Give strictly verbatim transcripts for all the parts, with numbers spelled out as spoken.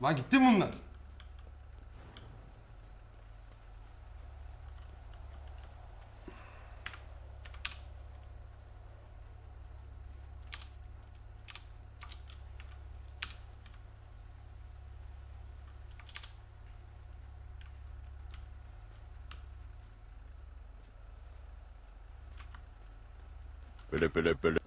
Lan gitti mi bunlar? Böyle böyle böyle.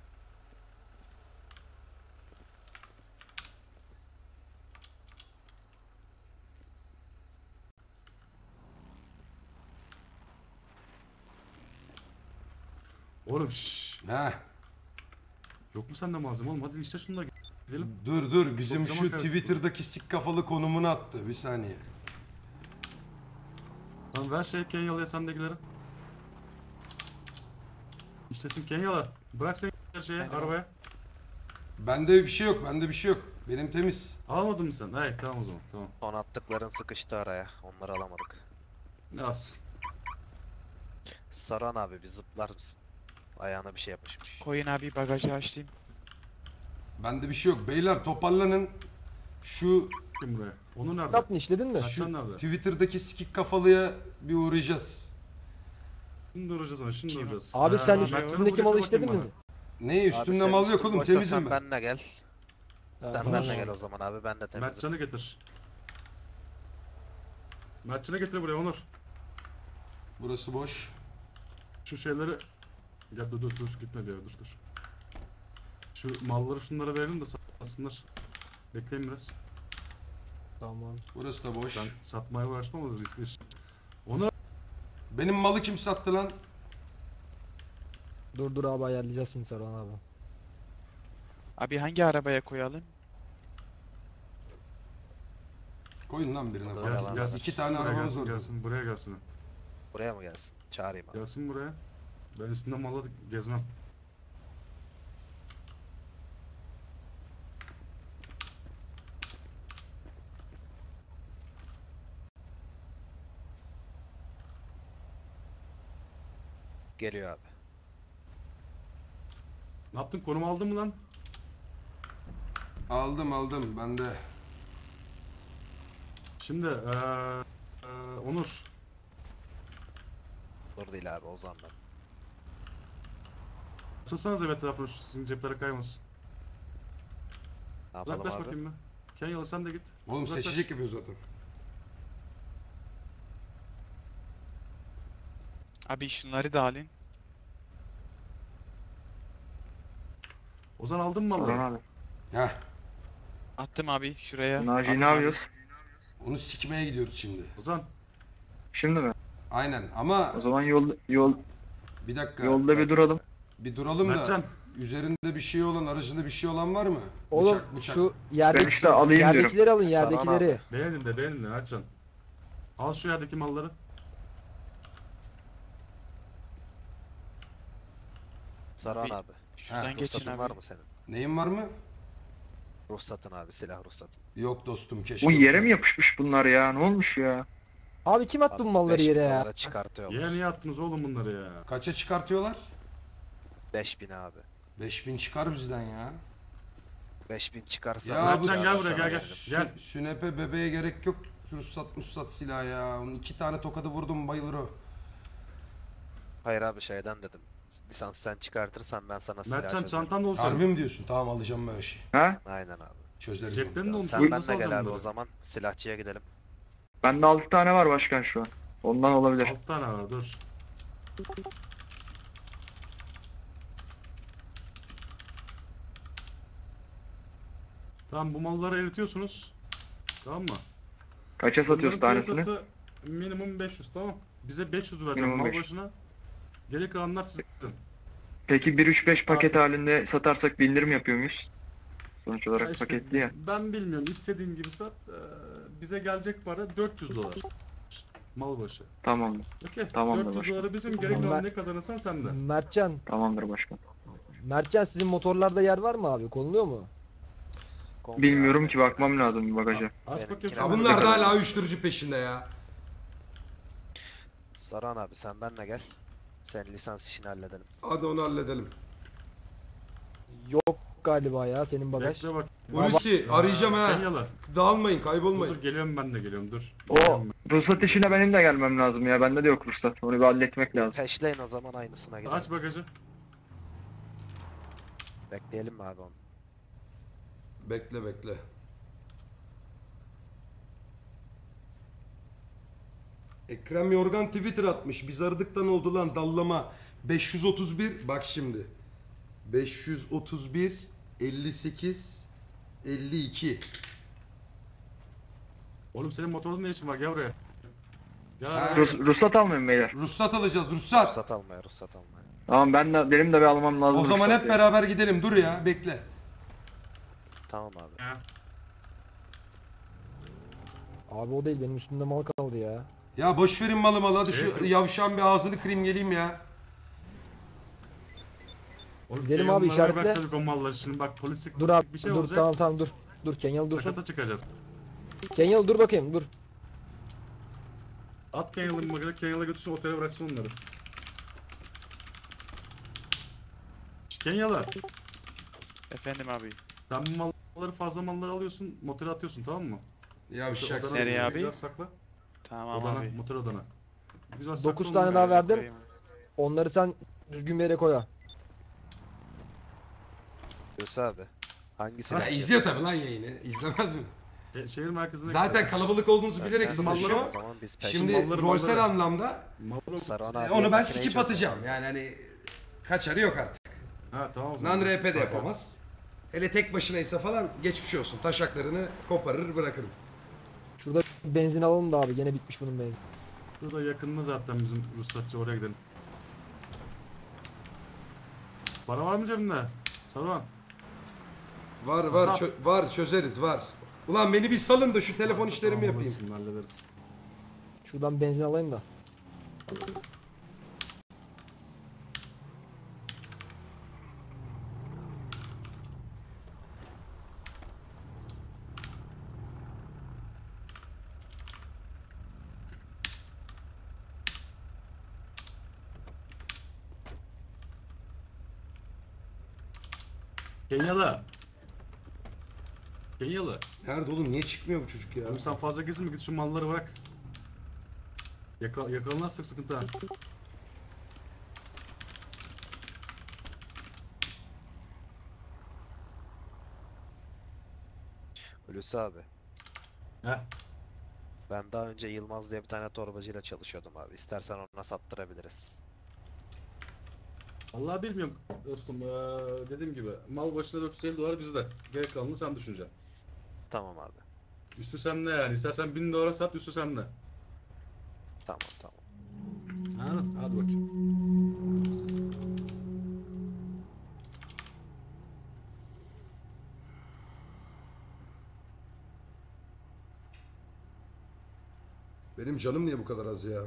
Oğlum şşş. Heh. Yok mu sende malzeme oğlum? Hadi işte şunu da gidelim. Dur dur bizim Çok şu zaman Twitter'daki sik kafalı konumunu attı. Bir saniye. Tamam ver şey Kenyalı'ya sendekileri. İştesin Kenyalı. Bırak sen şeye arabaya. Bende bir şey yok. Bende bir şey yok. Benim temiz. Almadın mı sen? Hey tamam o zaman tamam. Son attıkların sıkıştı araya. Onları alamadık. Ne az. Saran abi bir zıplar mısın? Ayağına bir şey yapışmış. Koyun abi bagajı açayım. Bende bir şey yok. Beyler toparlanın. Şu Kim buraya? Onu nerede? Kitap mı işledin mi? Şu- şu nerede? Twitter'daki sikik kafalıya bir uğrayacağız. Şimdi uğrayacağız ona şimdi Kim? uğrayacağız. Abi Ha, sen Mertcan'ı üstündeki buraya malı dur işledin bakayım mi? Ne üstünde senin mal yok üstün oğlum, boşsa temizim sen ben. benimle gel. Ha, Sen tamam. benimle gel o zaman abi, ben de bana. temizim. Mertcan'ı getir. Mertcan'ı getir buraya Onur. Burası boş. Şu şeyleri... Gel dur dur dur gitme bir yere dur dur. Şu malları şunlara verelim de satsınlar. Bekleyin biraz. Tamam. Burası da boş. Ben satmaya uğraşmam olur riskli iş. Onu Benim malı kim sattı lan? Dur dur abi ayarlayacağız şimdi Saruhan abi. Abi hangi arabaya koyalım? Koyun lan birine Gelsin, falan. gelsin gelsin. İki tane Buraya arabamız gelsin, var. gelsin buraya gelsin. Buraya mı gelsin? Çağırayım abi. Gelsin buraya. Ben üstünde malı gezmem. Geliyor abi. Ne yaptın? Konum aldın mı lan? Aldım aldım bende. Şimdi eee eee, Onur. Dur değil abi, Ozan ben. Atılsanız evet etrafına şu sizin ceplere kaymasın. Ne yapalım Uzaklaş abi? bakayım bir. Kenyalı sen de git. Oğlum Uzaklaş. seçecek yapıyor zaten. Abi şunları da alın. Ozan aldın mı malları? Saran abi. Heh. Attım abi şuraya. Naci Attım ne abi. yapıyoruz? Onu sikmeye gidiyoruz şimdi. Ozan. Şimdi mi? Aynen ama O zaman yol yol bir dakika. yolda bir duralım. Bir duralım da. Mertcan. Üzerinde bir şey olan, aracında bir şey olan var mı? Oğlum Bıçak, bıçak. şu Ben yerdeki işte alayım diyorum. yerdekileri alın Saruhan yerdekileri. Beğendin de beğendin de Mertcan. Al şu yerdeki malları. Saran Bir- abi. Şuradan geçin Ruhsatın var abi. mı senin? Neyin var mı? Ruhsatın abi, silah ruhsatın. Yok dostum, keşke. Bu yere olsa. mi yapışmış bunlar ya? Ne olmuş ya? Abi kim attı bu Abi malları beş yere bin ya? dolara çıkartıyorlar. Yine niye attınız oğlum bunları ya? Kaça çıkartıyorlar? beş bin abi. beş bin çıkar bizden ya. beş bin çıkarsa... Ya bu Mertcan gel buraya, sana gel, gel. veririm. sü- Gel. Sünepe bebeğe gerek yok. Ruhsat musat silah ya. Onun iki tane tokadı vurdum, bayılır o. Hayır abi, şeyden dedim. Lisans sen çıkartırsan ben sana silah Mertcan çözerim. çantan dolu Harbi senin. mi diyorsun? Tamam, alacağım ben o şeyi. Ha? Aynen abi. Çözeriz Ceplerin onu. dolu Sen senin, benimle nasıl gel alacaksın abi o bunları? zaman. Silahçıya gidelim. Bende altı tane var başkan şu an. Ondan olabilir. Alt tane var dur. Tamam bu malları eritiyorsunuz. Tamam mı? Kaça satıyoruz Bunların tanesini? piyasası minimum beş yüz tamam. Bize beş yüz vereceğim Minimum mal beş yüz. başına. Geri kalanlar sizin. Peki bir üç beş paket halinde satarsak bir indirim yapıyor muyuz? Sonuç Ya olarak işte paketli ya. Ben bilmiyorum. İstediğin gibi sat. Ee, bize gelecek para dört yüz dolar. Mal başı. Tamamdır. Okey. Tamamdır dört yüz başkanım. doları bizim, geri Tamam, kalan ben- ne kazanırsan sen de. Mertcan. Tamamdır başkan. Mertcan sizin motorlarda yer var mı abi? Konuluyor mu? Komple Bilmiyorum abi. ki, bakmam lazım bir bagaja. Aç Benimkine bakayım. Ya bak. bunlar da hala uyuşturucu peşinde ya. Saran abi sen benimle gel. Sen lisans işini halledelim. Hadi onu halledelim. Yok galiba ya senin bagaj. Bekle bak. Hulusi arayacağım ha. Kenyalı. Dağılmayın, Dur, kaybolmayın. dur geliyorum ben de geliyorum dur. O Geliyorum ben. ruhsat işine benim de gelmem lazım ya. Bende de yok ruhsat. Onu bir halletmek lazım. Peşleyin o zaman aynısına gidelim. Aç bagajı. Bekleyelim mi abi onu? Bekle bekle. Ekrem Yorgan Twitter atmış. Biz aradık da ne oldu lan dallama. beş yüz otuz bir bak şimdi. beş yüz otuz bir elli sekiz elli iki. Oğlum senin motorun ne işin var gel buraya. Gel. Ha. Rus, ruhsat almayın beyler. Ruhsat alacağız ruhsat. Ruhsat almaya, ruhsat almaya. Tamam ben de benim de bir almam lazım. O zaman ruhsat hep ya. beraber gidelim. Dur ya bekle. Tamam abi. Ha. Abi o değil benim üstümde mal kaldı ya. Ya boş verin malı malı. Hadi şu Evet. yavşan bir ağzını kırayım geleyim ya. Oğlum, Gidelim Kenyalılara abi, işaretle. bıraksadık o malları şimdi bak polislik Dur abi polislik bir şey dur olacak. tamam tamam dur. Dur Kenyalı dursun. Sakata çıkacağız. Kenyalı dur bakayım dur. At Kenyalı'nın bagajı Kenyalı'ya götürsün otele bıraksın onları. Şş, Kenyalı Efendim abi. sen bu malları fazla malları alıyorsun motele atıyorsun tamam mı? Yavşaksın. Nereye Odana abi? Güzel sakla. Tamam Odana, abi. motel odana. Güzel sakla Dokuz onları. tane daha verdim. Koyayım. Onları sen düzgün bir yere koy ha. Hulusi abi. Hangisi? Ha, izliyor tabii lan yayını. İzlemez mi? E, şehir merkezine Zaten gidelim. kalabalık olduğumuzu bilerek Ben malları konuşuyor. o zaman biz Şimdi Malları, rolsel malları. anlamda Malları- Saruhan e, abi onu ben makineyi skip çözüyor. atacağım. Yani hani kaçarı yok artık. Ha tamam o zaman. Nan R P de Sakla. yapamaz. Hele tek başınaysa falan geçmiş olsun. Taşaklarını koparır bırakırım. Şurada benzin alalım da abi gene bitmiş bunun benzin. Şurada yakınında zaten bizim ruhsatçı oraya gidelim. Para var mı cebinde? Saruhan. Var var Hasan. çö- var çözeriz var. Ulan beni bir salın da şu telefon işlerimi Tamam, yapayım. alırsın, hallederiz. Şuradan benzin alayım da. Kenyalı. Kenyalı. Nerede oğlum niye çıkmıyor bu çocuk ya? Oğlum sen fazla gezinme git şu malları bırak. Yaka yakalanırsak sıkıntı ha. Hulusi abi. Heh. Ben daha önce Yılmaz diye bir tane torbacıyla çalışıyordum abi. İstersen ona sattırabiliriz. Allah bilmiyorum dostum. Ee, dediğim gibi mal başına dört yüz elli dolar bizde. Geri kalanını sen düşüneceksin. Tamam abi. Üstü sende yani. İstersen bin dolara sat üstü sende. Tamam tamam. Anladın? Hadi bakayım. Benim canım niye bu kadar az ya?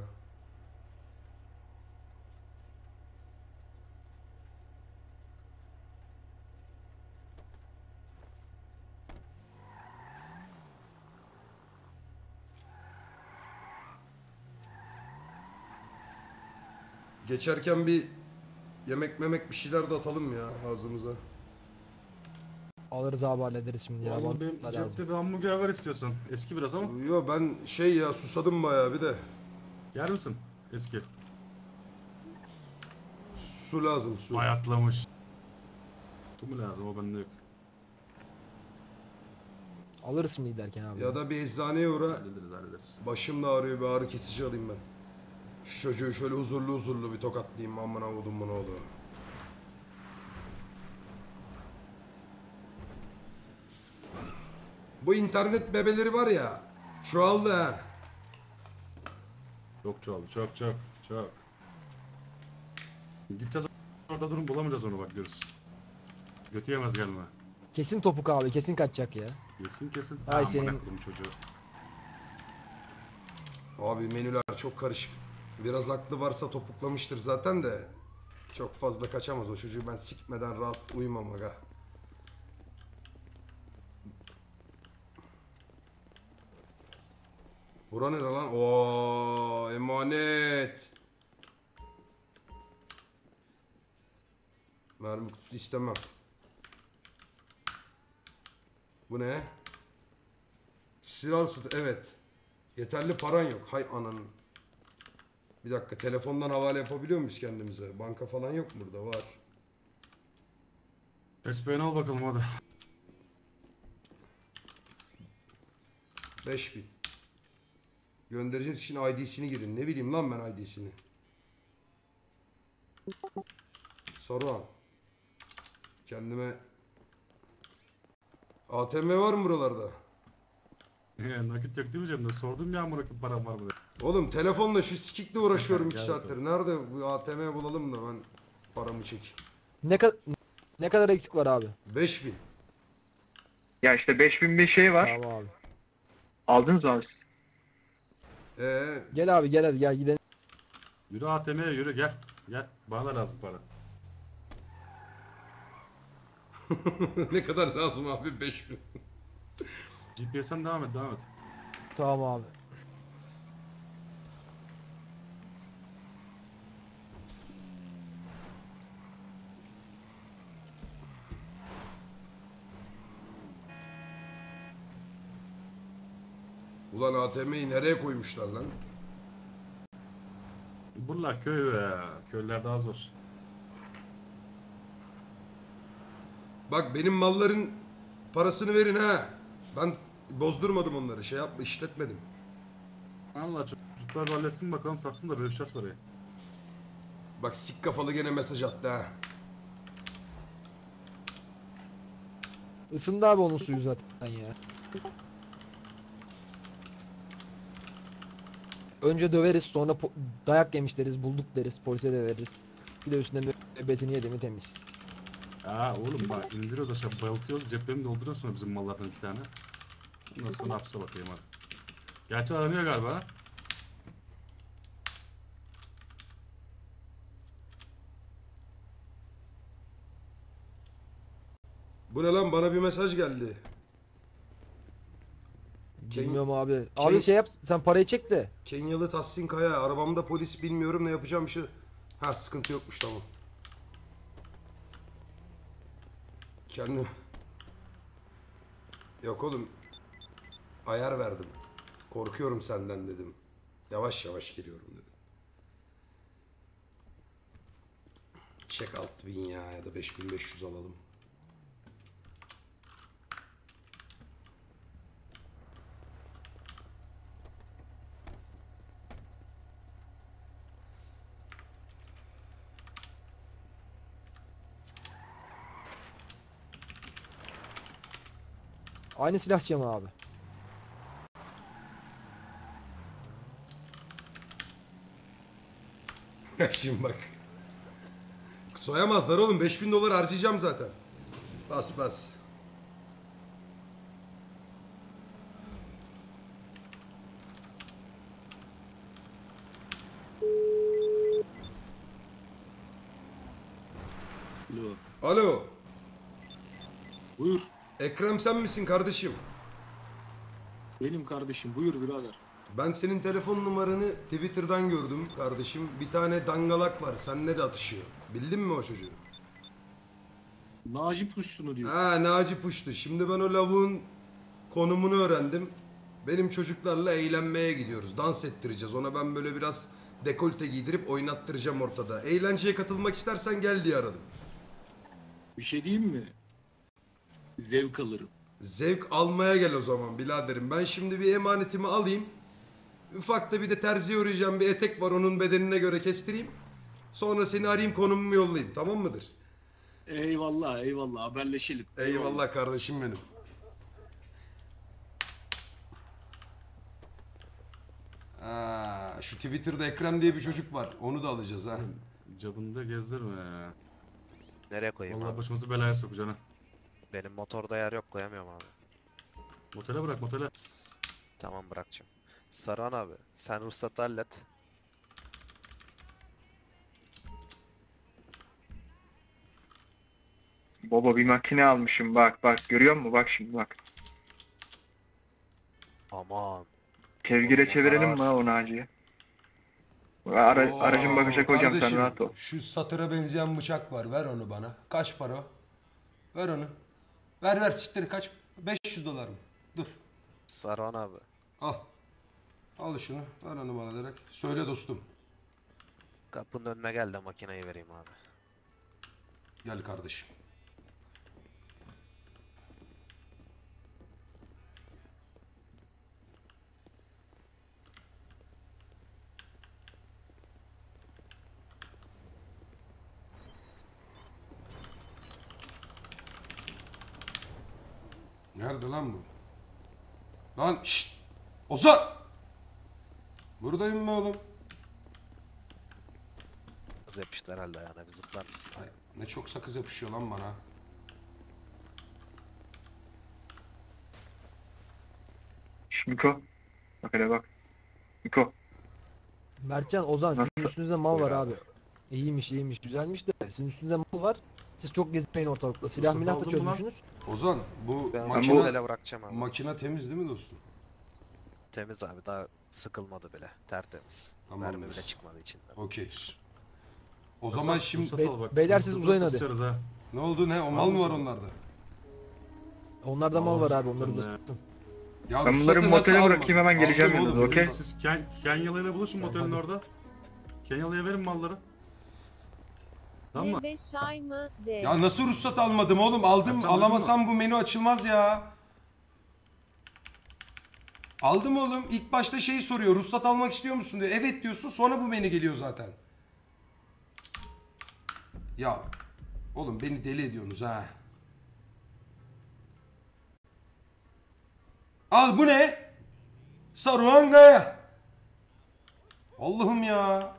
Geçerken bir yemek memek bir şeyler de atalım ya ağzımıza. Alırız abi hallederiz şimdi ya. Vallahi Bana benim da lazım. cepte bir hamburger var istiyorsan. Eski biraz ama. Yo ben şey ya susadım bayağı bir de. Yer misin? Eski. Su lazım su. Bayatlamış. Bu mu lazım? O bende yok. Alırız şimdi giderken abi. Ya da bir eczaneye uğra. Hallederiz hallederiz. Başım da ağrıyor bir ağrı kesici alayım ben. Şu çocuğu şöyle huzurlu huzurlu bir tokatlayayım amına kodum bunu oğlu. Bu internet bebeleri var ya çoğaldı ha. Çok çoğaldı. Çok çok çok. Gideceğiz orada durum bulamayacağız onu bak görürüz. Götü yemez gelme. Kesin topuk abi kesin kaçacak ya. Kesin kesin. Ay Aman senin- akıllım çocuğu. Abi menüler çok karışık. Biraz aklı varsa topuklamıştır zaten de. Çok fazla kaçamaz o çocuğu ben sikmeden rahat uyumam aga. Bura nere lan? Oo emanet. Mermi kutusu istemem. Bu ne? Silah süt. Evet. Yeterli paran yok. Hay ananın. Bir dakika, telefondan havale yapabiliyor muyuz kendimize? Banka falan yok mu burada? Var. Tesbihini al bakalım hadi. beş bin. Göndereceğiz için I D'sini girin. Ne bileyim lan ben I D'sini. Saruhan. Kendime... A T M var mı buralarda? Nakit yok değil mi cebimde? Sordum ya amına koyayım param var mı diye. Oğlum telefonla şu sikikle uğraşıyorum iki Gel saattir. bakalım. Nerede bu A T M bulalım da ben paramı çekeyim. Ne kadar ne kadar eksik var abi? beş bin. Ya işte beş bin bir şey var. Tamam abi. Aldınız mı abi siz? Ee, Gel abi gel hadi gel gidelim. Yürü A T M'ye yürü gel. Gel. Bana da lazım para. ne kadar lazım abi? beş bin. G P S'ten devam et devam et. Tamam abi. Ulan A T M'yi nereye koymuşlar lan? Buralar köy be. Köyler daha zor. Bak benim malların parasını verin ha. Ben bozdurmadım onları. Şey yapma, işletmedim. Allah çocuklar halletsin bakalım satsın da bölüşeceğiz parayı. Bak sik kafalı gene mesaj attı ha. Isındı abi onun suyu zaten ya. Önce döveriz, sonra po- dayak yemiş deriz, bulduk deriz, polise de veririz. Bir de üstüne müebbetini yedi mi temiz. Aa oğlum bak indiriyoruz aşağı bayıltıyoruz ceplerini dolduruyoruz sonra bizim mallardan iki tane. Ondan sonra hapse bakayım hadi. Gerçi aranıyor galiba ha? Bu ne lan, bana bir mesaj geldi. Ken- Bilmiyorum abi. Ken- Abi şey yap, sen parayı çek de. Kenyalı Tahsin Kaya. Arabamda polis, bilmiyorum ne yapacağım şey. Ha, sıkıntı yokmuş, tamam. Kendim... Yok oğlum. Ayar verdim. Korkuyorum senden dedim. Yavaş yavaş geliyorum dedim. Çek altı bin ya, ya da beş bin beş yüz alalım. Aynı silahçı mı abi? Şimdi bak. Soyamazlar oğlum. beş bin dolar harcayacağım zaten. Bas bas. Alo. Alo. Buyur. Ekrem sen misin kardeşim? Benim kardeşim. Buyur birader. Ben senin telefon numaranı Twitter'dan gördüm kardeşim. Bir tane dangalak var. Seninle de atışıyor. Bildin mi o çocuğu? Naci Puştun'u diyor. Ha, Naci Puştu. Şimdi ben o lavuğun konumunu öğrendim. Benim çocuklarla eğlenmeye gidiyoruz. Dans ettireceğiz. Ona ben böyle biraz dekolte giydirip oynattıracağım ortada. Eğlenceye katılmak istersen gel diye aradım. Bir şey diyeyim mi? Zevk alırım. Zevk almaya gel o zaman biraderim. Ben şimdi bir emanetimi alayım. Ufak da bir de terziye uğrayacağım, bir etek var, onun bedenine göre kestireyim. Sonra seni arayayım, konumumu yollayayım, tamam mıdır? Eyvallah eyvallah haberleşelim. Eyvallah kardeşim benim. Aa, şu Twitter'da Ekrem diye bir çocuk var. Onu da alacağız ha. Cabında gezdirme ya. Nereye koyayım Vallahi abi? başımızı belaya sokacaksın ha. Benim motorda yer yok, koyamıyorum abi. Motele bırak motele. Tamam, bırakacağım. Saruhan abi, sen ruhsatı hallet. Baba bir makine almışım bak bak görüyor musun? Bak şimdi bak. Aman. Kevgire Oğlum, çevirelim onlar mi var. ha onu Naci'ye? Ara, Oo, aracın bagaja koyacağım sen kardeşim, rahat ol. Şu satıra benzeyen bıçak var, ver onu bana. Kaç para o? Ver onu. Ver ver siktir, kaç? beş beş yüz dolar mı? Dur. Saruhan abi. Al. Al şunu. Ver onu bana direkt. Söyle dostum. Kapının önüne gel de makineyi vereyim abi. Gel kardeşim. Nerede lan bu? Lan şşt! Ozan! Buradayım mı oğlum? Hız yapıştı herhalde ayağına, bir zıplar mısın? Ay, ne çok sakız yapışıyor lan bana. Şş, Miko. Bak hele bak. Miko. Mertcan, Ozan sizin Nasıl? üstünüzde mal Buyur var abi. abi. İyiymiş iyiymiş güzelmiş de sizin üstünüzde mal var. Siz çok gezmeyin ortalıkta. Silah Ruhsat milah da aldın mı lan? çözmüşsünüz. Ozan bu Ben makine, makine bırakacağım abi. makine temiz değil mi dostum? Temiz abi, daha sıkılmadı bile. Tertemiz. Tamamdır. Mermi bile çıkmadı içinden. Okey. O Ruhsat- zaman şimdi ruhsat Be- al bak. beyler siz Ruhsatı uzayın da hadi. sıçarız ha. ne oldu ne? O mal mı var onlarda? Onlarda mal var abi, onları da Allah'ım. satın. Ya Ben ruhsatı bunları nasıl motele alma- bırakayım, hemen geleceğim Aldım yalnız, oğlum, okey? ruhsat- Siz Ken Kenyalı'yla buluşun Tamam, motelin hadi. orada. Kenyalı'ya verin malları. Tamam mı? beş ay mı? De. Ya nasıl ruhsat almadım oğlum? Aldım, Yapacağım, alamasam bu menü açılmaz ya. Aldım oğlum. İlk başta şeyi soruyor. Ruhsat almak istiyor musun diyor. Evet diyorsun, sonra bu menü geliyor zaten. Ya oğlum beni deli ediyorsunuz ha. Al bu ne? Saruhan Kaya. Allah'ım ya.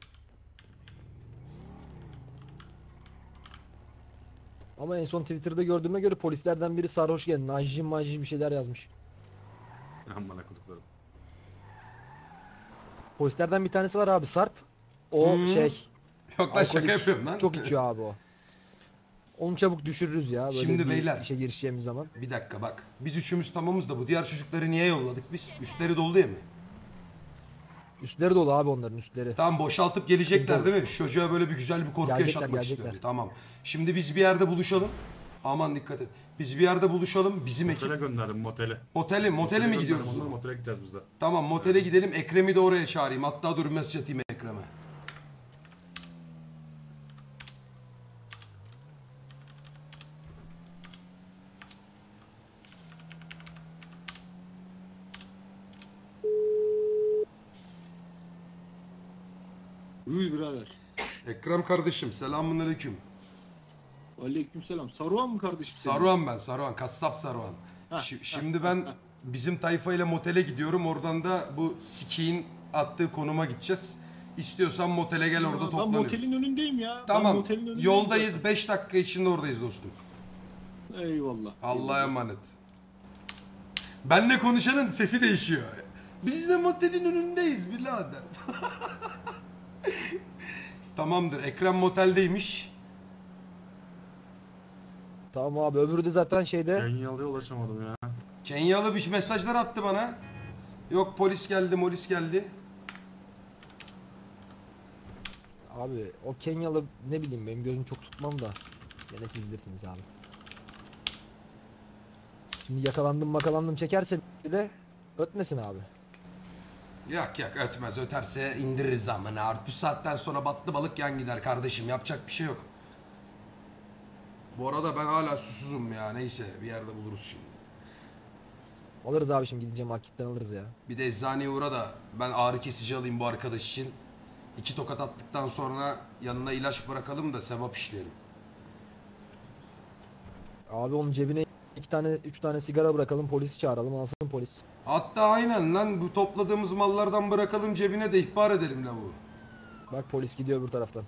Ama en son Twitter'da gördüğüme göre polislerden biri sarhoş geldi. Najim majim bir şeyler yazmış. Aman akıllıklarım. Polislerden bir tanesi var abi, Sarp. O Hmm. şey Yok lan şaka alkolik, yapıyorum lan. çok içiyor abi o. Onu çabuk düşürürüz ya böyle Şimdi bir beyler. işe girişeceğimiz zaman. Bir dakika bak. Biz üçümüz tamamız da bu diğer çocukları niye yolladık biz? Üstleri dolu diye mi? Üstleri dolu abi onların üstleri. Tamam boşaltıp gelecekler Sıkıntı değil mi? Şu çocuğa böyle bir güzel bir korku Gelecekler, yaşatmak gelecekler. istiyorum. Tamam. Şimdi biz bir yerde buluşalım. Aman dikkat et. Biz bir yerde buluşalım. Bizim ekip. Motele gönderdim motele. Motele, motele mi gönderdim, gidiyoruz? Onları motele gideceğiz biz de. Tamam motele gidelim. Ekrem'i de oraya çağırayım. Hatta dur mesaj atayım Ekrem'e. Buyur birader. Ekrem kardeşim selamünaleyküm. Aleykümselam. Saruhan mı kardeşim senin? Saruhan ben Saruhan. Kassap Saruhan. Şi- Şimdi ben bizim tayfayla motele gidiyorum. Oradan da bu sikiğin attığı konuma gideceğiz. İstiyorsan motele gel orada Aa, Ben toplanırız. motelin önündeyim ya. Ben Tamam. motelin önündeyim Yoldayız. beş dakika içinde oradayız dostum. zaten. Eyvallah. Allah'a emanet. Benle konuşanın sesi değişiyor. Biz de motelin önündeyiz birader. Tamamdır. Ekrem moteldeymiş. Tamam abi, öbürü de zaten şeyde. Kenyalı'ya ulaşamadım ya. Kenyalı bir mesajlar attı bana. Yok polis geldi, molis geldi. Abi o Kenyalı ne bileyim, benim gözüm çok tutmam da. Gene siz bilirsiniz abi. Şimdi yakalandım makalandım çekerse bir de ötmesin abi. Yok yok ötmez, öterse indiririz amına. Artık bu saatten sonra battı balık yan gider kardeşim, yapacak bir şey yok. Bu arada ben hala susuzum ya, neyse bir yerde buluruz şimdi. Alırız abi, şimdi gidince marketten alırız ya. Bir de eczaneye uğra da ben ağrı kesici alayım bu arkadaş için. İki tokat attıktan sonra yanına ilaç bırakalım da sevap işleyelim. Abi onun cebine iki tane üç tane sigara bırakalım, polisi çağıralım, alsın polis. Hatta aynen lan, bu topladığımız mallardan bırakalım cebine de ihbar edelim la bu. Bak polis gidiyor öbür taraftan.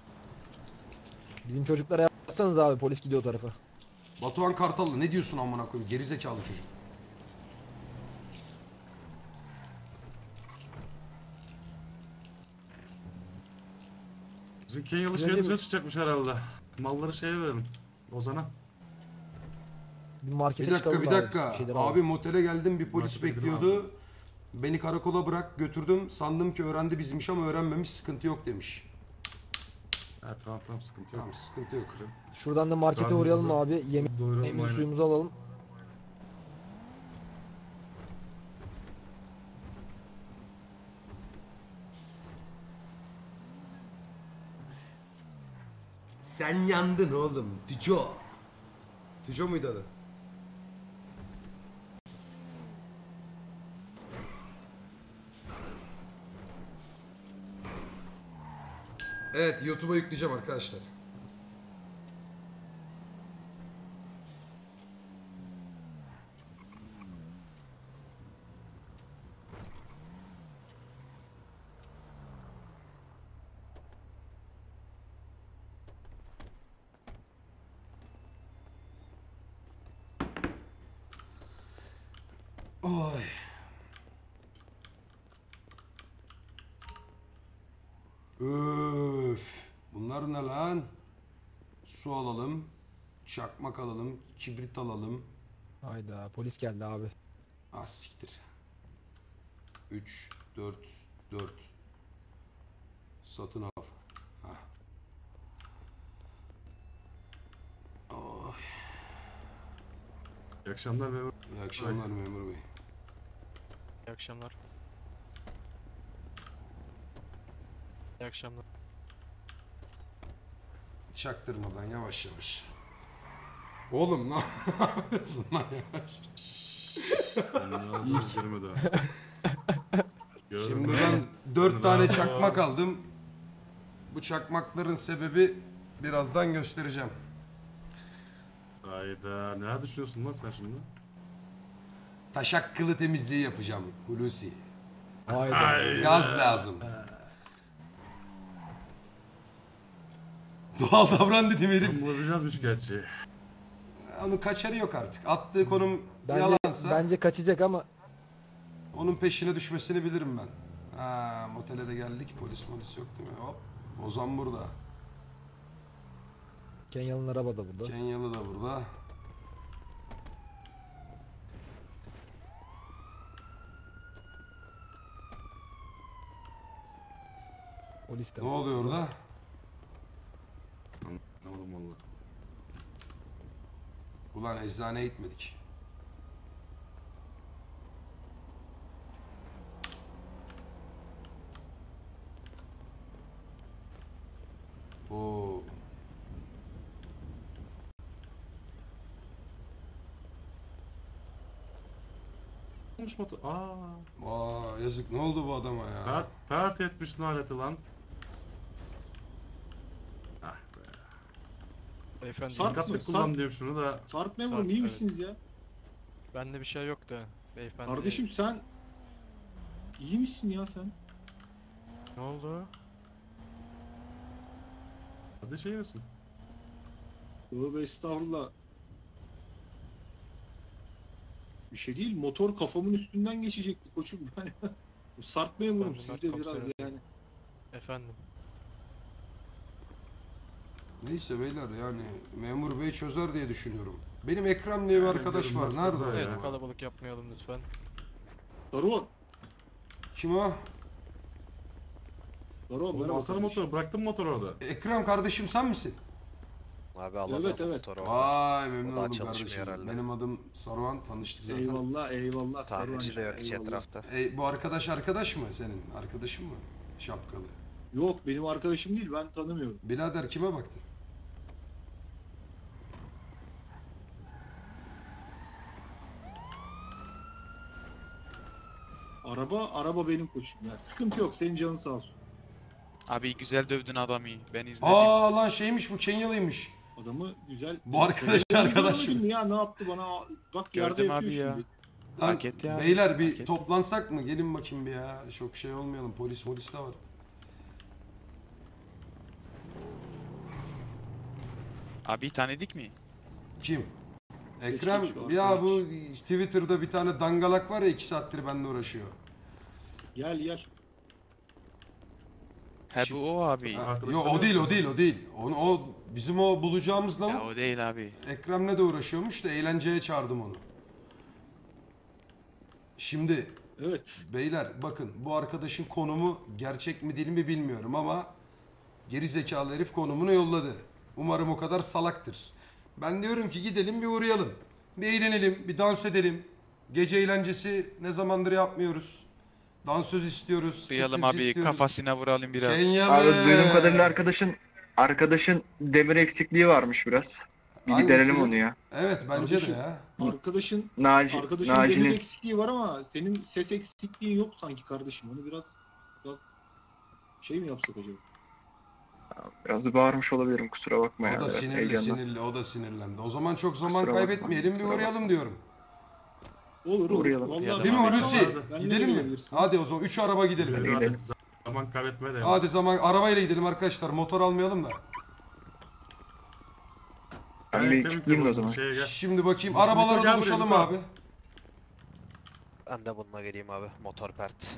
Bizim çocuklara yapsanız abi, polis gidiyor o tarafa. Batuhan Kartallı ne diyorsun amına koyayım, gerizekalı çocuk. Bizim Kenyalı Önce şehir bir- dışına çıkacakmış herhalde. Malları şeye verelim. Ozan'a. Bir markete Bir dakika çıkalım bir da abi, dakika. şeyler Abi alalım. motele geldim, bir polis Markete gidelim bekliyordu. Beni karakola bırak götürdüm. Sandım ki öğrendi bizmiş ama öğrenmemiş, sıkıntı yok demiş. Evet tamam tamam sıkıntı yok. Tamam sıkıntı yok. Şuradan da markete Karnımızı uğrayalım abi. Yemeğimizi Doyuralım aynen. suyumuzu alalım. Sen yandın oğlum. Tüco. Tüco muydu adı? Evet, YouTube'a yükleyeceğim arkadaşlar. Oy. Öf. Bunlar ne lan? Su alalım. Çakmak alalım. Kibrit alalım. Hayda polis geldi abi. Ah siktir. üç, dört, dört. Satın al. Hah. Oy. İyi akşamlar memur. İyi akşamlar memur bey. İyi akşamlar. İyi akşamlar. Çaktırmadan yavaş yavaş. Oğlum ne yapıyorsun lan yavaş? Sen ne olduğunu üzerime daha. Gördüm. Şimdi ben dört tane çakmak aldım. Bu çakmakların sebebi birazdan göstereceğim. Hayda. Ne düşünüyorsun lan sen şimdi? Taşak kılı temizliği yapacağım Hulusi. Hayda. Gaz lazım. Doğal davran dedim herif. Bulacağızmış gerçi. Onun kaçarı yok artık. Attığı konum Bence, yalansa bence kaçacak ama onun peşine düşmesini bilirim ben. Ha, motele de geldik. Polis polis yok değil mi? Hop. Ozan burada. Kenyalı'nın araba da burada. Kenyalı da burada. Polis de Ne var. oluyor orada? Anlamadım valla. Ulan eczaneye gitmedik. Oo. Olmuş motor. Aa. Aa, yazık ne oldu bu adama ya? Pert, pert etmiş naleti lan. Ah be. Beyefendi iyi Sarp misiniz? Dikkatli kullan diyeyim şunu da. Sarp Sarp, memurum iyi evet. misiniz ya? Bende bir şey yok da beyefendi. Kardeşim sen iyi misin ya sen? Ne oldu? Hadi şey misin? Tövbe estağfurullah. Bir şey değil, motor kafamın üstünden geçecekti koçum yani. Sarp memurum Ben siz Mert de biraz komiserim. yani. Efendim. Neyse beyler yani memur bey çözer diye düşünüyorum. Benim Ekrem diye bir Yani arkadaş var. görünmez Nerede o kaza ya? ya. Evet kalabalık yapmayalım lütfen. Daron, Kim o? Daron Oğlum merhaba alsana kardeşim. motoru. Bıraktın motoru orada. Ekrem kardeşim sen misin? Abi alamıyorum Evet, evet. motoru orada. Vay memnun O da oldum çalışmıyor kardeşim. herhalde. Benim adım Saruhan. Tanıştık zaten. Eyvallah eyvallah. Tamirci de yok hiç eyvallah. etrafta. E, bu arkadaş arkadaş mı senin? Arkadaşın mı? Şapkalı. Yok benim arkadaşım değil, ben tanımıyorum. Birader kime baktın? Araba, araba benim koçum ya. Sıkıntı yok, senin canın sağ olsun. Abi güzel dövdün adamı. Ben izledim. Aa lan şeymiş bu Kenyalıymış. Adamı güzel... Bu arkadaş Ben arkadaş görmedim mı? Ya ne yaptı bana? Bak yerde Gördüm yatıyor abi ya. şimdi. Lan, Hak etti ya. beyler Hak bir etti. toplansak mı? Gelin bakayım bir ya. Çok şey olmayalım. Polis polis de var. Abi tanıdık mı? Kim? Ekrem Geçmiş şu ya arkadaş. bu Twitter'da bir tane dangalak var ya iki saattir benimle uğraşıyor. Gel gel. He bu o abi. Ha, Arkadaşlar yo o yok değil o musun? değil o değil. Onu o bizim o bulacağımız Ya lavuk o değil abi. Ekrem'le de uğraşıyormuş da eğlenceye çağırdım onu. Şimdi Evet. beyler bakın bu arkadaşın konumu gerçek mi değil mi bilmiyorum ama geri zekalı herif konumunu yolladı. Umarım o kadar salaktır. Ben diyorum ki gidelim bir uğrayalım. Bir eğlenelim, bir dans edelim. Gece eğlencesi ne zamandır yapmıyoruz. Dansöz istiyoruz. Duyalım striptiz abi istiyoruz. kafasına vuralım biraz. Kenyalı. Abi duyduğum kadarıyla arkadaşın Arkadaşın demir eksikliği varmış biraz. Bir Hangisi? giderelim onu ya. Evet bence Kardeşim. de ya. Arkadaşın Naci, arkadaşın demir Naci'nin eksikliği var ama senin ses eksikliğin yok sanki kardeşim. Onu biraz biraz şey mi yapsak acaba? biraz bağırmış olabilirim, kusura bakma ya. O da Biraz sinirli heyecandan. sinirli o da sinirlendi. O zaman çok zaman Kusura bakma, kaybetmeyelim bir kusura uğrayalım diyorum. Olur olur. Uğrayalım. Vallahi Değil mi ben- Hulusi? Ben de Gidelim mi? gelebilirsin. Hadi o zaman üç araba gidelim. Hadi Hadi gidelim. zaman kaybetmeye de Hadi zaman arabayla gidelim arkadaşlar. Motor almayalım da. Ben bir kilitleyeyim de o zaman. Şeye gel. Şimdi bakayım Niko, arabalara gel buraya, doluşalım Niko. abi. Ben de bununla geleyim abi. Motor pert.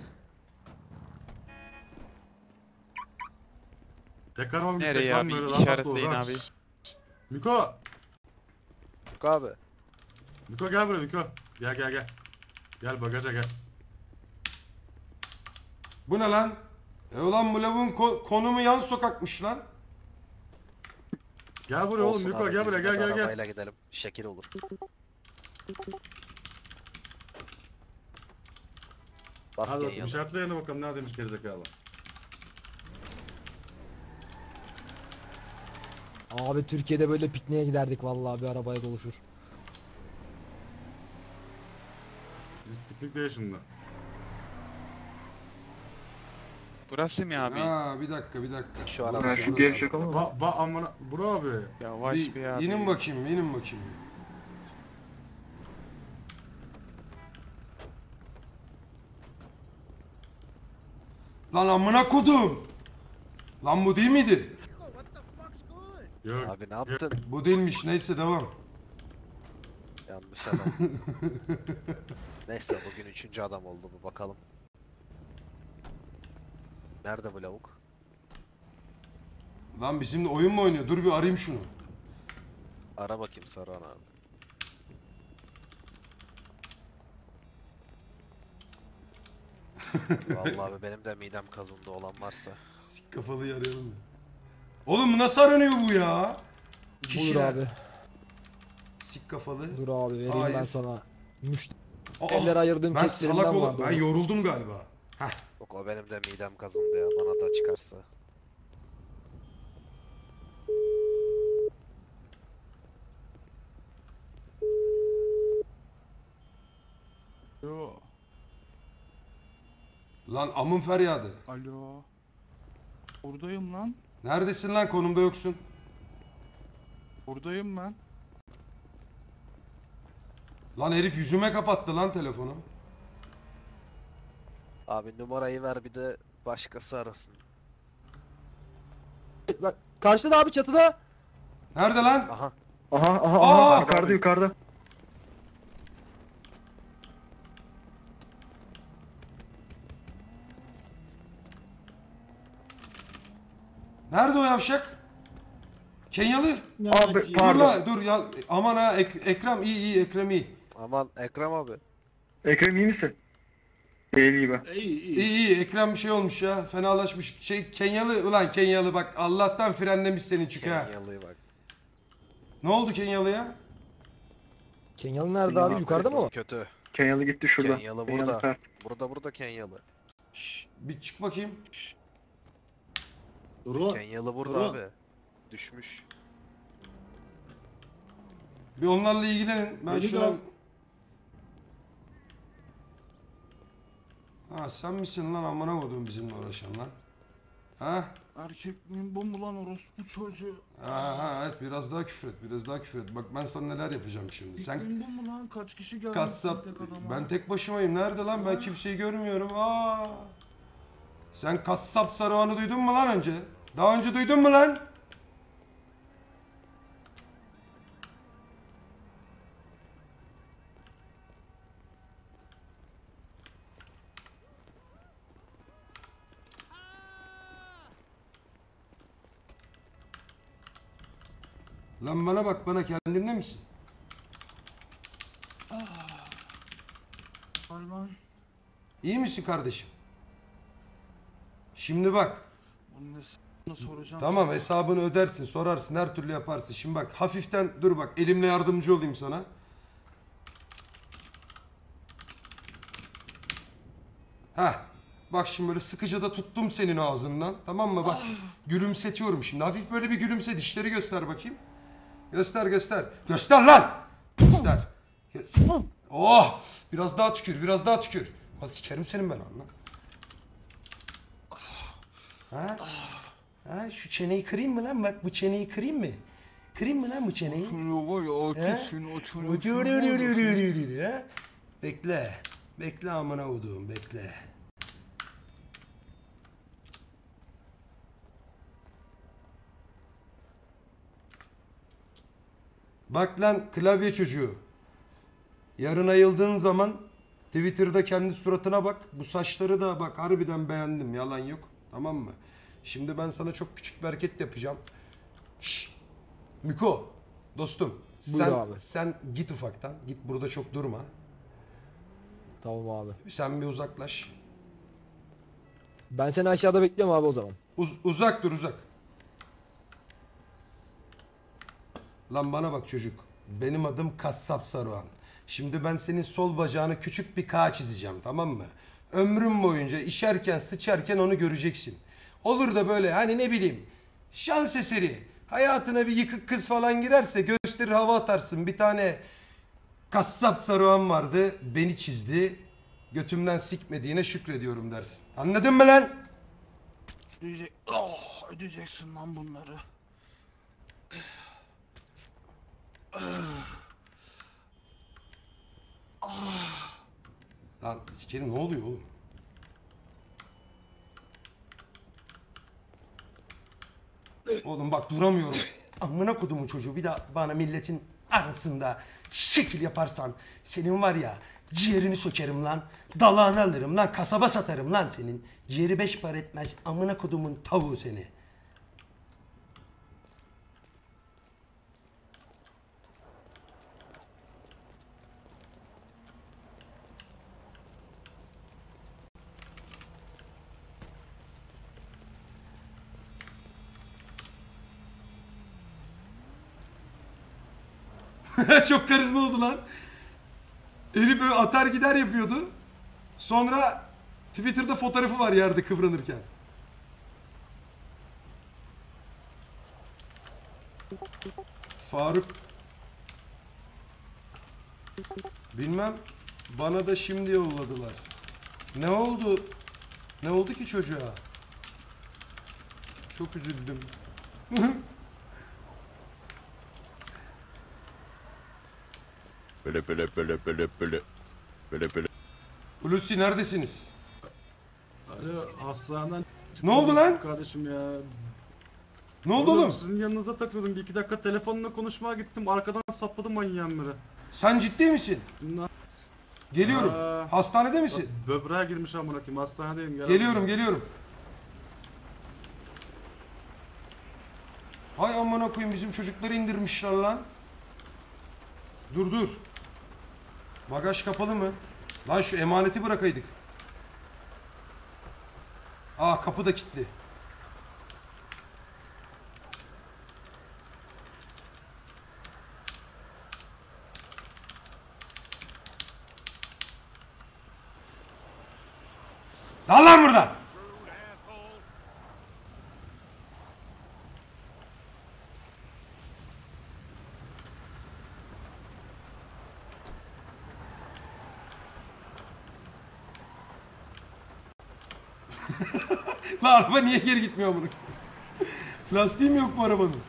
Tekrar ama bir Nereye sekman abi? böyle rahat İşaretleyin olur, ha. abi. Miko! Yok abi. Miko gel buraya Miko. Gel gel gel. Gel bagaja gel. Bu ne lan? E ulan bu lavuğun ko- konumu yan sokakmış lan. Gel buraya oğlum Olsun Miko abi, gel buraya biz gel de gel gel. arabayla gidelim. Şekil olur. Bas Hadi gen bakayım yalı. işaretle yerine bakalım neredeymiş gerizekalı. Abi Türkiye'de böyle pikniğe giderdik vallahi, bir arabaya doluşur. Biz piknikteyiz şimdi. Burası mı abi? Ha bir dakika bir dakika. Şu Burası, araba- Ha, şu burası. gevşek ama. Ba ba amına bro abi. Yavaş Bir be abi. inin bakayım inin bakayım. Lan amına kodum. Lan bu değil miydi? Yok. Abi ne yaptın? Bu değilmiş neyse devam. Yanlış adam. Neyse bugün üçüncü adam oldu bu, bakalım. Nerede bu lavuk? Lan bizimle oyun mu oynuyor? Dur bir arayayım şunu. Ara bakayım Saruhan abi. Vallahi abi benim de midem kazındı, olan varsa. Sik kafalıyı arayalım ya. Oğlum nasıl aranıyor bu ya? Buyur Kişiler. abi. Sik kafalı. Dur abi, vereyim ben Hayır. sana. Müşteri Aa, Eller ayırdığım ben keklerinden salak oldum. vardı Ben o. yoruldum galiba. Heh. Yok o benim de midem kazındı ya, bana da çıkarsa. Yo. Lan amın feryadı. Alo. Buradayım lan. Neredesin lan, konumda yoksun. Buradayım ben. Lan herif yüzüme kapattı lan telefonu. Abi numarayı ver, bir de başkası arasın. Bak karşıda abi, çatıda. Nerede lan? Aha. Aha aha Aa! aha, yukarıda yukarıda. Nerede o yavşak? Kenyalı. Abi, Naci. Dur pardon. la dur ya. Aman ha Ek- Ekrem iyi iyi Ekrem iyi. Aman Ekrem abi. Ekrem iyi misin? Değil gibi. İyi iyi. İyi iyi Ekrem bir şey olmuş ya. Fenalaşmış. Şey Kenyalı ulan Kenyalı bak Allah'tan frenlemiş seni çık ha. Kenyalı'yı bak. Ne oldu Kenyalı'ya? Kenyalı nerede abi? Yukarıda mı o? Kötü. Kenyalı gitti şurada. Kenyalı Kenyalı burada. pert. Burada burada Kenyalı. Bir çık bakayım. Dur Kenyalı burada Tamam. abi. Düşmüş. Bir onlarla ilgilenin. Ben Beni de şuna... al. Ha sen misin lan amına koyduğum bizimle uğraşan lan? Ha? Erkek miyim bu mu lan orospu çocuğu? Ha, ha evet biraz daha küfür et biraz daha küfür et. Bak ben sana neler yapacağım şimdi. Sen Sen bu mu lan? Kaç kişi geldi? kasap ben tek başımayım. Nerede lan? Ben kimseyi görmüyorum. Aa! Sen kasap Saruhan'ı duydun mu lan önce? Daha önce duydun mu lan? Lan bana bak, bana kendinde misin? Lan. İyi misin kardeşim? Şimdi bak. Bunun hesabını soracağım. Tamam hesabını ödersin, sorarsın, her türlü yaparsın. Şimdi bak hafiften dur bak, elimle yardımcı olayım sana. Heh. Bak şimdi böyle sıkıca da tuttum senin ağzından. Tamam mı? Bak gülümsetiyorum şimdi. Hafif böyle bir gülümse, dişleri göster bakayım. Göster göster. Göster lan! Göster. Göster. Oh! Biraz daha tükür, biraz daha tükür. Ha, sikerim senin ben anla. Ha? Ha, şu çeneyi kırayım mı lan? Bak bu çeneyi kırayım mı? Kırayım mı lan bu çeneyi? Şunu var ya He? açın seni açın Ucu açın. ucu ucu ucu ucu ucu, ha? Bekle. Bekle amına koduğum bekle. Bak lan klavye çocuğu. Yarın ayıldığın zaman Twitter'da kendi suratına bak. Bu saçları da bak harbiden beğendim. Yalan yok. Tamam mı? Şimdi ben sana çok küçük bir hareket yapacağım. Şşş. Miko. Dostum. Buyur Sen, abi. sen git ufaktan. Git burada çok durma. Tamam abi. Sen bir uzaklaş. Ben seni aşağıda bekliyorum abi o zaman. Uz- uzak dur uzak. Lan bana bak çocuk. Benim adım Kassap Saruhan. Şimdi ben senin sol bacağına küçük bir K çizeceğim, tamam mı? Ömrüm boyunca işerken sıçarken onu göreceksin. Olur da böyle hani ne bileyim şans eseri hayatına bir yıkık kız falan girerse gösterir hava atarsın. Bir tane Kassap Saruhan vardı, beni çizdi. Götümden sikmediğine şükrediyorum dersin. Anladın mı lan? Ödeyecek, oh, ödeyeceksin lan bunları. Lan sikerim ne oluyor oğlum? Oğlum bak duramıyorum. Amına kodumun çocuğu bir daha bana milletin arasında şekil yaparsan senin var ya ciğerini sökerim lan. Dalağını alırım lan, kasaba satarım lan senin. Ciğeri beş para etmez amına kodumun tavuğu seni. Çok karizma oldu lan. Herif böyle atar gider yapıyordu. Sonra Twitter'da fotoğrafı var yerde kıvranırken. Faruk. Bilmem. Bana da şimdi yolladılar. Ne oldu? Ne oldu ki çocuğa? Çok üzüldüm. Böyle böyle böyle böyle böyle. Böyle böyle. Hulusi neredesiniz? Alo hastaneden Ne oldu lan? kardeşim ya. Ne oldu oğlum? Sizin yanınızda takılıyordum. Bir iki dakika telefonla konuşmaya gittim. Arkadan sapladım manyağın biri. Sen ciddi misin? Na- Geliyorum. Aa. Hastanede misin? Böbreğe girmiş amına koyayım. Hastanedeyim. Gel Geliyorum, geliyorum. Hay amına koyayım bizim çocukları indirmişler lan. Dur dur. Bagaj kapalı mı? Lan şu emaneti bırakaydık. Aa kapı da kilitli. Lan lan burada. Lan araba niye geri gitmiyor bunu? Lastiği mi yok bu arabanın?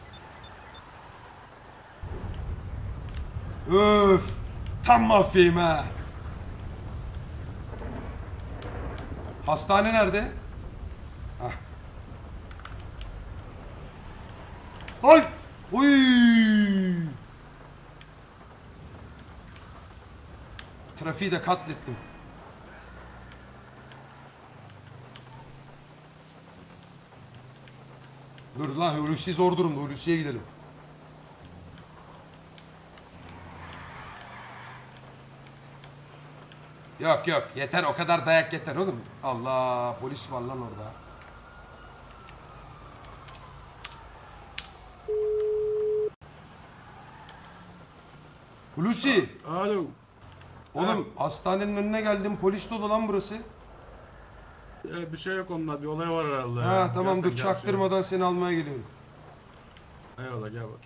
Öf! Tam mafyayım ha. Hastane nerede? Hah. Ay! Uy! Trafiği de katlettim. Dur lan Hulusi zor durumda. Hulusi'ye gidelim. Yok yok yeter o kadar dayak yeter oğlum. Allah polis var lan orada. Hulusi. Alo. Oğlum hastanenin önüne geldim polis dolu lan burası. Ya bir şey yok onunla, bir olay var herhalde. Ha ya. tamam Gel dur sen, gel, çaktırmadan seni almaya geliyorum. şey. Eyvallah gel bakayım.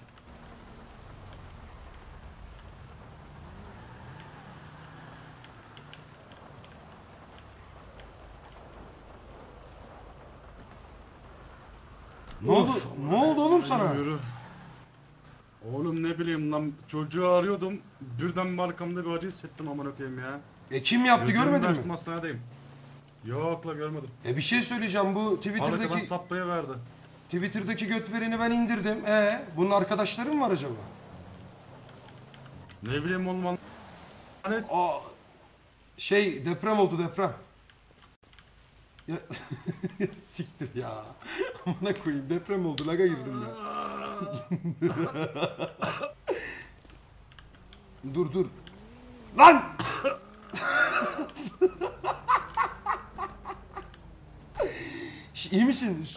Ne oldu? Ne oldu oğlum Yürü, sana? yürü. Oğlum ne bileyim lan, çocuğu arıyordum. Birden bir arkamda bir acı hissettim amına koyayım ya. E kim yaptı Gözümü görmedin açtım, mi? hastanedeyim. Yok la görmedim. E bir şey söyleyeceğim bu Arkadan Twitter'daki saplayı verdi. Twitter'daki götvereni ben indirdim. E bunun arkadaşları mı var acaba? Ne bileyim oğlum an... Hani Aa, şey deprem oldu deprem. Ya siktir ya. Amına koyayım deprem oldu laga girdim ya. Dur dur. Lan! Şş, İyi misin?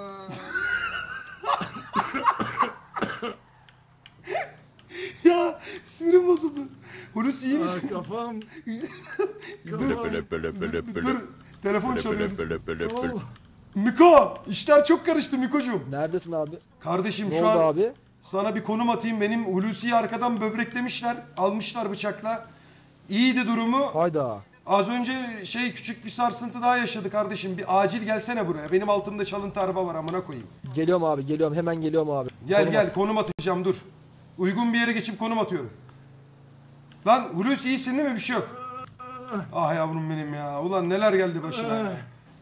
Ya sinirim bozuldu. Hulusi iyi Aa, misin? kafam. Dur, Böyle böyle böyle böyle. dur. Telefon Böyle çalıyor. böyle böyle böyle böyle. Miko, işler çok karıştı Miko'cum. Neredesin abi? Kardeşim Ne şu oldu an abi? sana bir konum atayım. Benim Hulusi'yi arkadan böbreklemişler. Almışlar bıçakla. İyiydi durumu. Hayda. Az önce şey küçük bir sarsıntı daha yaşadı kardeşim. Bir acil gelsene buraya. Benim altımda çalıntı araba var amına koyayım. Geliyorum abi geliyorum hemen geliyorum abi. Gel Konum gel at. konum atacağım dur. Uygun bir yere geçip konum atıyorum. Lan Hulusi iyisin değil mi? Bir şey yok. Ah yavrum benim ya. Ulan neler geldi başına.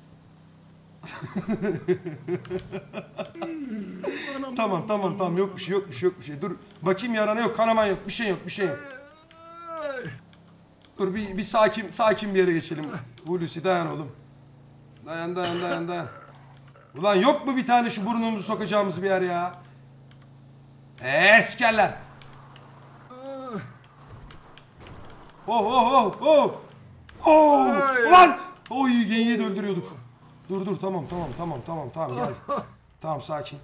Tamam tamam tamam yok bir şey yok bir şey yok bir şey. Dur bakayım yarana yok kanaman yok bir şey yok bir şey yok. Dur bir, bir sakin sakin bir yere geçelim. Hulusi dayan oğlum. Dayan dayan dayan dayan. Ulan yok mu bir tane şu burnumuzu sokacağımız bir yer ya? Eee sikerler. Oh oh oh oh. Oh. Ulan. Oy geyiği de öldürüyorduk. Dur dur tamam tamam tamam tamam tamam gel. Tamam sakin.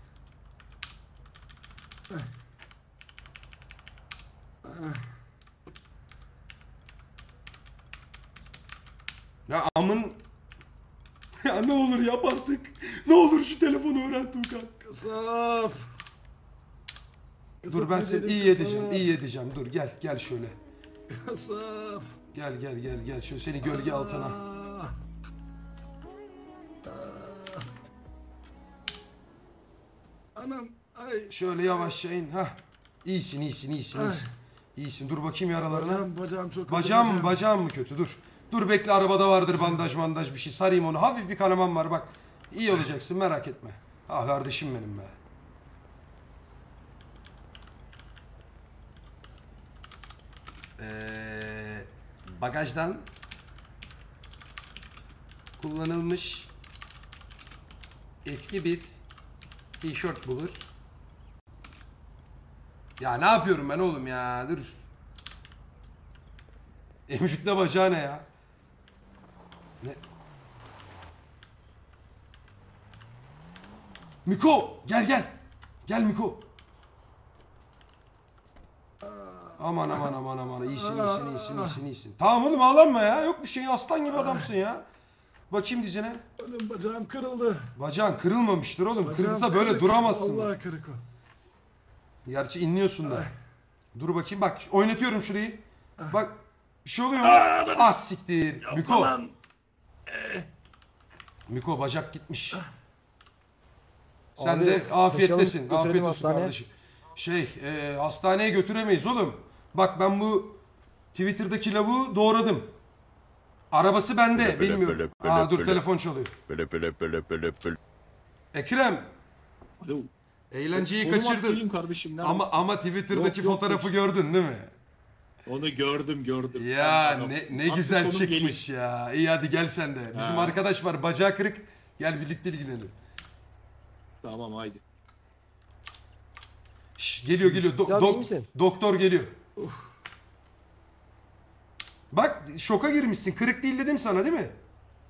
Ya amın... Ya ne olur yap artık. Ne olur şu telefonu öğren Tuğkan. Kasap. Dur ben seni iyi edeceğim, iyi edeceğim. Dur gel, gel şöyle. Kasap. Gel gel gel gel. Şöyle seni gölge altına. Anam. Ay. Şöyle yavaşça in. Hah. İyisin, iyisin, iyisin, iyisin. İyisin. Dur bakayım yaralarına. Bacağım, bacağım çok kötü, Bacağım mı, bacağım mı kötü? Dur. Dur bekle arabada vardır bandaj bandaj bir şey. Sarayım onu. Hafif bir kanaman var bak. İyi olacaksın merak etme. Ah kardeşim benim be. Ee, bagajdan kullanılmış eski bir tişört bulur. Ya ne yapıyorum ben oğlum ya? Dur. Emcükle bacağı ne ya? Ne? Miko gel gel. Gel Miko. Aman aman aman aman iyisin iyisin iyisin iyisin iyisin. Tamam oğlum ağlanma ya. Yok bir şeyin aslan gibi adamsın ya. Bakayım dizine. Oğlum bacağım kırıldı. Bacağın kırılmamıştır oğlum. Bacağım Kırılsa böyle kırık. duramazsın. Vallahi kırık o. Gerçi inliyorsun da. Dur bakayım bak oynatıyorum şurayı. Bak bir şey oluyor mu? Ah siktir. Miko. Miko bacak gitmiş. Sen Abi, de afiyettesin. taşıyalım, Afiyet götürelim olsun hastaneye. kardeşim. Şey e, hastaneye götüremeyiz oğlum. Bak ben bu Twitter'daki lavuğu doğradım. Arabası bende Böyle, böyle, bilmiyorum. böyle, böyle, Aa dur böyle. telefon çalıyor. Böyle böyle böyle böyle böyle. Ekrem Alo. eğlenceyi Konum kaçırdın. attırayım kardeşim. neredesin? Ama ama Twitter'daki Yok, yok, fotoğrafı yok. gördün değil mi? Onu gördüm gördüm. Ya Tamam. ne ne Attım, güzel konum çıkmış ya. İyi hadi gel sen de. Bizim Ha. arkadaş var bacağı kırık. Gel birlikte ilgilenelim. geliyor. Tamam haydi. Şş, geliyor geliyor. Do- Ya, do- iyi misin? doktor geliyor. Bak şoka girmişsin. Kırık değil dedim sana değil mi?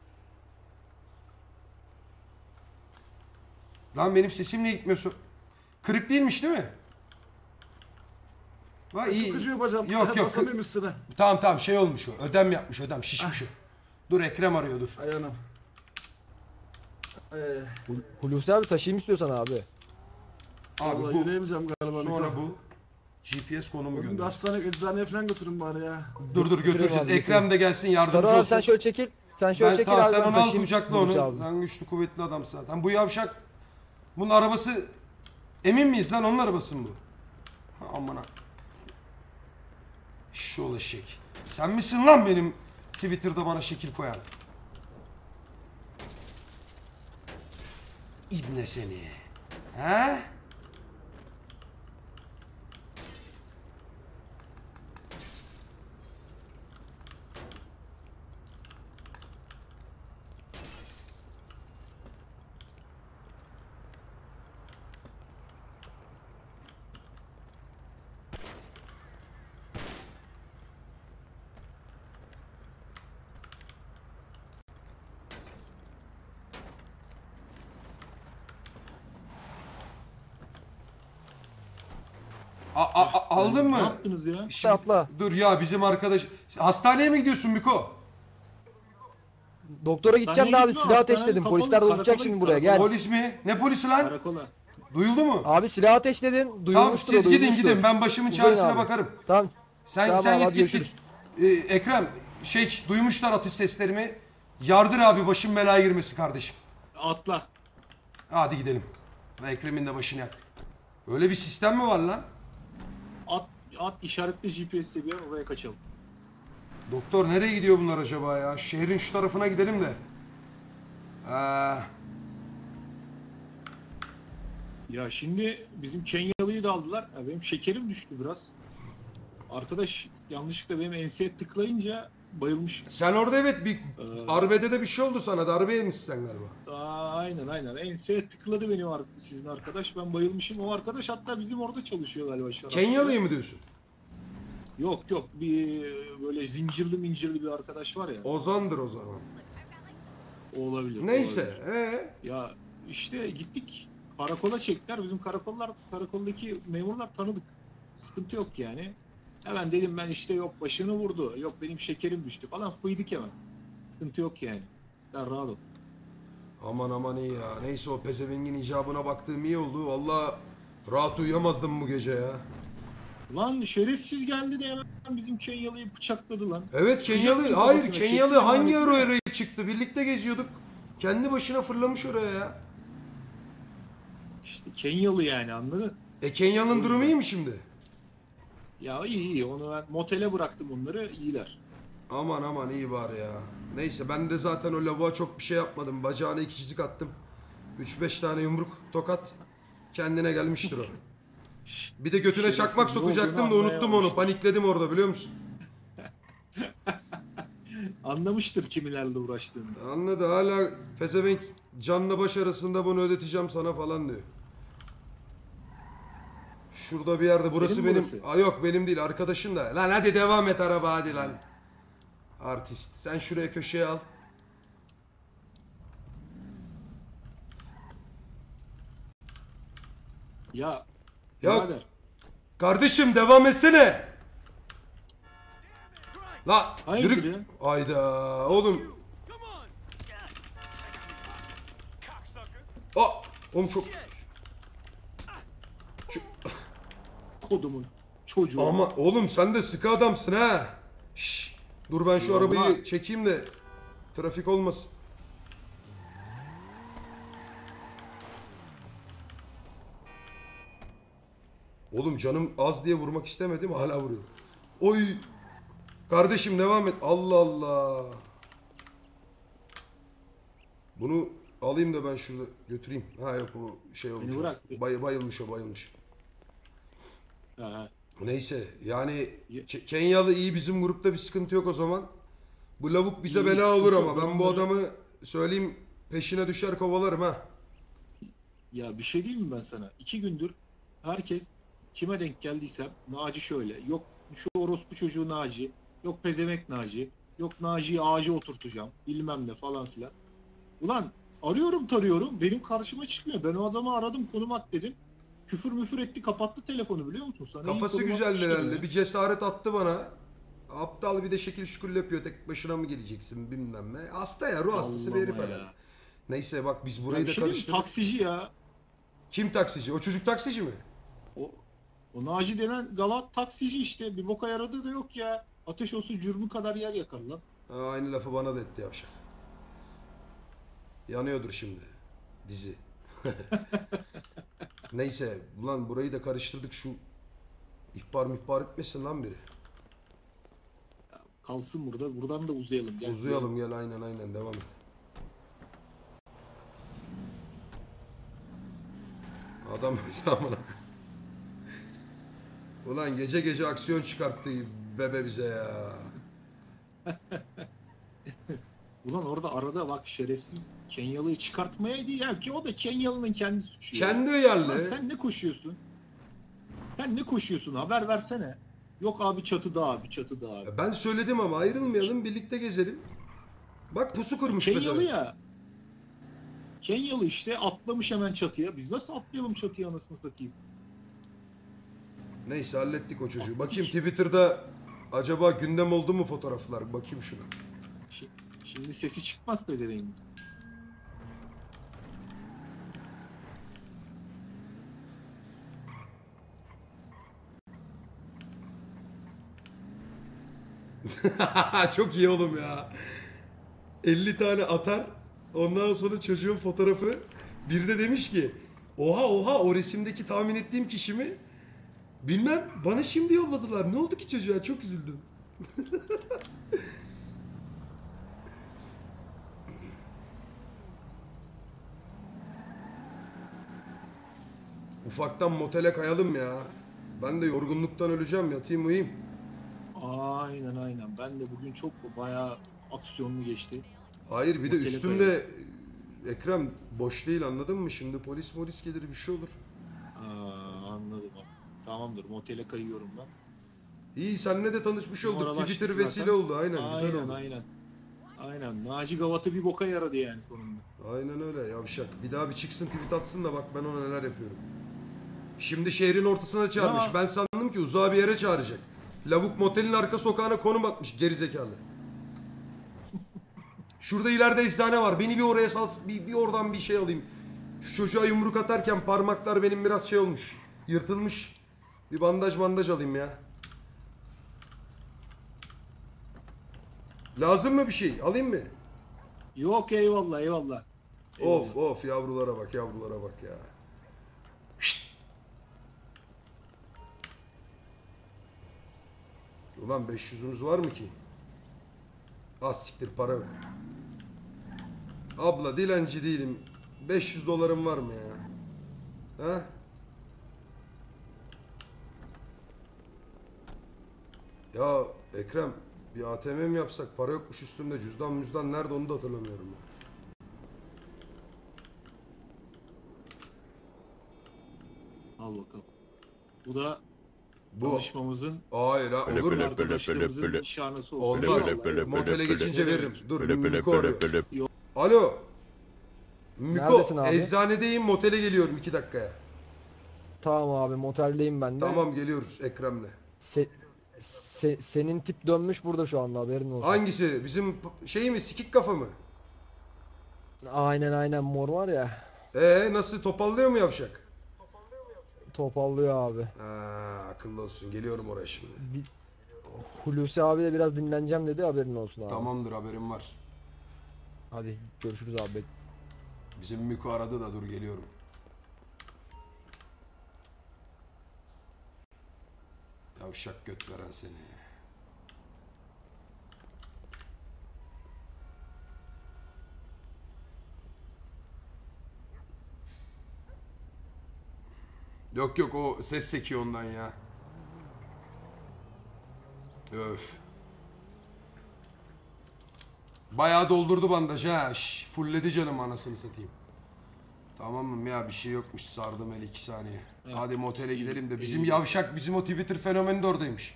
Lan benim sesim niye gitmiyorsun? Kırık değilmiş değil mi? Ha iyi. Çok acıyor bacağım. Yok yok. Basamıyorum üstüne. Tamam tamam şey olmuş o. Ödem yapmış ödem şişmiş o. Dur Ekrem arıyor dur. Ay anam. Ee, Hul- Hulusi abi taşıyayım istiyorsan abi. Abi vallahi bu. yürüyemeyeceğim galiba. Sonra Miko. bu. G P S konumu Bugün de gönder. hastane, eczaneye falan götürün bari ya. Dur dur Götüreyim götüreceğiz. abi, Ekrem de gelsin yardımcı Sarı abi olsun. sen şöyle çekil. Sen şöyle Ben çekil tamam abi. sen ben onu al taşıyayım kucakla Hulusi onu. abi. Sen güçlü kuvvetli adam zaten. Bu yavşak. Bunun arabası. Emin miyiz lan onun arabası mı bu? Ha, aman ha. Şu eşek. Sen misin lan benim Twitter'da bana şekil koyan? İbne seni. He? A- a- a- aldın Ne mı? yaptınız ya? Şimdi- Atla. Dur ya bizim arkadaş. Hastaneye mi gidiyorsun Miko? Doktora gideceğim de Hastaneye abi gitme, silah hastane ateşledim. kapalı, Polisler karakola dolaşacak git, şimdi buraya karakola. gel. Polis mi? Ne polisi lan? Karakola. Duyuldu mu? Abi silah ateşledin. Tamam Duyulmuştur siz o, gidin duyulmuştur. gidin ben başımın Uzayın çaresine abi. bakarım. Tamam. Sen Tamam sen abi, git hadi git görüşürüz. git. Ee, Ekrem şey duymuşlar atış seslerimi. Yardır abi başım belaya girmesi kardeşim. Atla. Hadi gidelim. Ve Ekrem'in de başını yaktık. Öyle bir sistem mi var lan? At, at işaretli G P S'te bir yer, oraya kaçalım. Doktor nereye gidiyor bunlar acaba ya? Şehrin şu tarafına gidelim de. Ee, Ya şimdi bizim Kenyalı'yı da aldılar. Ya benim şekerim düştü biraz. Arkadaş yanlışlıkla benim enseye tıklayınca bayılmış. sen orada evet bir Ee, arbede de bir şey oldu sana. Darbe yemişsin sen galiba. Aa, aynen aynen. Enseye tıkladı benim ar- sizin arkadaş. Ben bayılmışım. O arkadaş hatta bizim orada çalışıyor galiba. şarapçıda. Kenyalı'yı mı diyorsun? Yok yok. Bir böyle zincirli mincirli bir arkadaş var ya. Ozan'dır o zaman. O olabilir. Neyse. olabilir. Ee? Ya işte gittik. Karakola çektiler. Bizim karakollar, karakoldaki memurlar tanıdık. Sıkıntı yok yani. Hemen dedim ben işte yok başını vurdu. Yok benim şekerim düştü falan. Fıydık hemen. Sıkıntı yok yani. Sen rahat ol. Aman aman iyi ya. Neyse o pezevengin icabına baktığım iyi oldu. Valla rahat uyuyamazdım bu gece ya. Lan şerefsiz geldi de hemen bizim Kenyalı'yı bıçakladı lan. Evet Kenyalı. Sıcak Hayır kafasına Kenyalı çekti, hangi yani. ara oraya çıktı? Birlikte geziyorduk. Kendi başına fırlamış oraya ya. İşte Kenyalı yani anladın? E Kenyalı'nın durumu iyi mi şimdi? Ya iyi iyi onu ben motele bıraktım onları iyiler. Aman aman iyi bari ya. Neyse ben de zaten o lavuğa çok bir şey yapmadım. Bacağına iki çizik attım. üç beş tane yumruk tokat. Kendine gelmiştir o. Bir de götüne Şerefsiz, çakmak ne sokacaktım da olduğunu unuttum onu. anlayamamıştım. Panikledim orada biliyor musun? Anlamıştır kimilerle uğraştığını. Anladı hala pezevenk canla baş arasında bunu ödeteceğim sana falan diyor. Şurada bir yerde burası Senin mi benim. burası? Aa, yok benim değil arkadaşın da. Lan hadi devam et araba hadi lan. Artist. Sen şuraya köşeye al. Ya Ya- birader, Kardeşim devam etsene. La hayırdır yürü. ya? Ayda oğlum. Aa, oğlum çok. Şu- Kodumun çocuğu. Ama oğlum sen de sıkı adamsın ha. Şş, dur ben şu Ya arabayı bırak. çekeyim de trafik olmasın. Oğlum canım az diye vurmak istemedim hala vuruyor. Oy. Kardeşim devam et. Allah Allah. Bunu alayım da ben şurada götüreyim. Ha yok o şey olmuş. bırak. Bay, bayılmış o bayılmış. Ha, ha. Neyse yani Ye- Ke- Kenyalı iyi bizim grupta bir sıkıntı yok o zaman. Bu lavuk bize İyi, bela sıkıntı olur yok. ama ben Ben bu onları- adamı söyleyeyim peşine düşer kovalarım ha. Ya bir şey diyeyim mi ben sana? İki gündür herkes kime denk geldiysem Naci şöyle. Yok şu orospu çocuğu Naci. Yok pezemek Naci. Yok Naci'yi ağaca oturtacağım. Bilmem ne falan filan. Ulan arıyorum tarıyorum. Benim karşıma çıkmıyor. Ben o adamı aradım konum at dedim. Küfür müfür etti kapattı telefonu biliyor musun? Sana iyi Kafası konum güzeldi atmıştır herhalde. ya. Bir cesaret attı bana. Aptal bir de şekil şukul yapıyor. Tek başına mı geleceksin bilmem ne. Hasta ya ruh hastası bir herif Allah'ım herhalde. ya. Neyse bak biz Ya burayı bir da şey diyeyim mi? karıştırdık. Taksici ya. Kim taksici? O çocuk taksici mi? O, o Naci denen galat taksici işte. Bir boka yaradığı da yok ya. Ateş olsun cürbü kadar yer yakar lan. Ha, aynı lafı bana da etti yavşak. Yanıyordur şimdi dizi. Neyse ulan burayı da karıştırdık, şu ihbar mihbar etmesin lan biri. Kalsın burada. Buradan da uzayalım. Gel. Uzayalım gel, aynen aynen devam et. Adam öyle amına. Ulan gece gece aksiyon çıkarttı bebe bize ya. Ulan orada arada bak şerefsiz Kenyalı'yı çıkartmayaydı ya ki o da Kenyalı'nın kendi suçu ya. Kendi Ulan uyarlı. sen ne koşuyorsun? Sen ne koşuyorsun? Haber versene. Yok abi çatıda abi çatıda abi. Ben söyledim ama ayrılmayalım, birlikte gezelim. Bak pusu kurmuş Kenyalı mesela. ya. Kenyalı işte atlamış hemen çatıya. Biz nasıl atlayalım çatıya anasını satayım? Neyse hallettik o çocuğu. Bakayım Twitter'da acaba gündem oldu mu fotoğraflar? Bakayım şuna. Şi- Şimdi sesi çıkmaz pezevengin. Çok iyi oğlum ya. elli tane atar. Ondan sonra çocuğun fotoğrafı. Bir de demiş ki oha oha o resimdeki tahmin ettiğim kişi mi? Bilmem, bana şimdi yolladılar. Ne oldu ki çocuğa? Çok üzüldüm. Ufaktan motele kayalım ya. Ben de yorgunluktan öleceğim. Yatayım uyuyayım. Aynen aynen. Ben de bugün çok bayağı aksiyonlu geçti. Hayır bir de Motele üstümde Ekrem boş değil, anladın mı? Şimdi polis polis gelir bir şey olur. Aa, anladım abi. Tamamdır. Motele kayıyorum ben. İyi, seninle de tanışmış olduk. Numaralaştık Twitter zaten. vesile oldu. Aynen, güzel Aynen oldu. aynen. Aynen. Naci Gavat'ı bir boka yaradı yani sonunda. Aynen öyle yavşak. Bir daha bir çıksın tweet atsın da bak ben ona neler yapıyorum. Şimdi şehrin ortasına çağırmış. Ya. Ben sandım ki uzağa bir yere çağıracak. Lavuk motelin arka sokağına konum atmış gerizekalı. Şurada ileride eczane var. Beni bir oraya sal, bir, bir oradan bir şey alayım. Şu çocuğa yumruk atarken parmaklar benim biraz şey olmuş. Yırtılmış. Bir bandaj bandaj alayım ya. Lazım mı bir şey? Alayım mı? Yok eyvallah eyvallah. Of of yavrulara bak, yavrulara bak ya. Şşt! Ulan beş yüzümüz var mı ki? Az siktir, para yok. Abla dilenci değilim. beş yüz dolarım var mı ya? Ha? Ya Ekrem bir A T M mi yapsak? Para yokmuş üstümde. Cüzdan müzdan nerede onu da hatırlamıyorum ya. Al bakalım. Bu da Bu. tanışmamızın, Hayır ha, Böyle olur mu? böyle. arkadaşlığımızın nişanesi olsun. Olmaz. Böyle, böyle, Motele böyle, geçince böyle. veririm. Dur, Böyle böyle Miko böyle arıyor. böyle. Alo. Miko, Neredesin abi? eczanedeyim, motele geliyorum iki dakikaya. Tamam abi, moteldeyim ben de. Tamam geliyoruz Ekrem'le. Se- se- senin tip dönmüş burada şu anda, haberin olsun. Hangisi? Bizim şey mi? Sikik kafa mı? Aynen aynen, mor var ya. Ee nasıl, topallıyor mu yavşak? Topallıyor abi. Ha, akıllı olsun. Geliyorum oraya şimdi. Bir, Hulusi abi de biraz dinleneceğim dedi, haberin olsun abi. Tamamdır, haberim var. Hadi görüşürüz abi. Bizim Miko aradı da dur geliyorum. Yavşak göt veren seni. Yok yok, o ses sekiyor ondan ya. Öf. Bayağı doldurdu bandaj ha. Şş, fulledi canım anasını satayım. Tamamım ya, bir şey yokmuş, sardım el iki saniye. Evet. Hadi motele gidelim de İyi, bizim iyi. yavşak, bizim o Twitter fenomeni de oradaymış.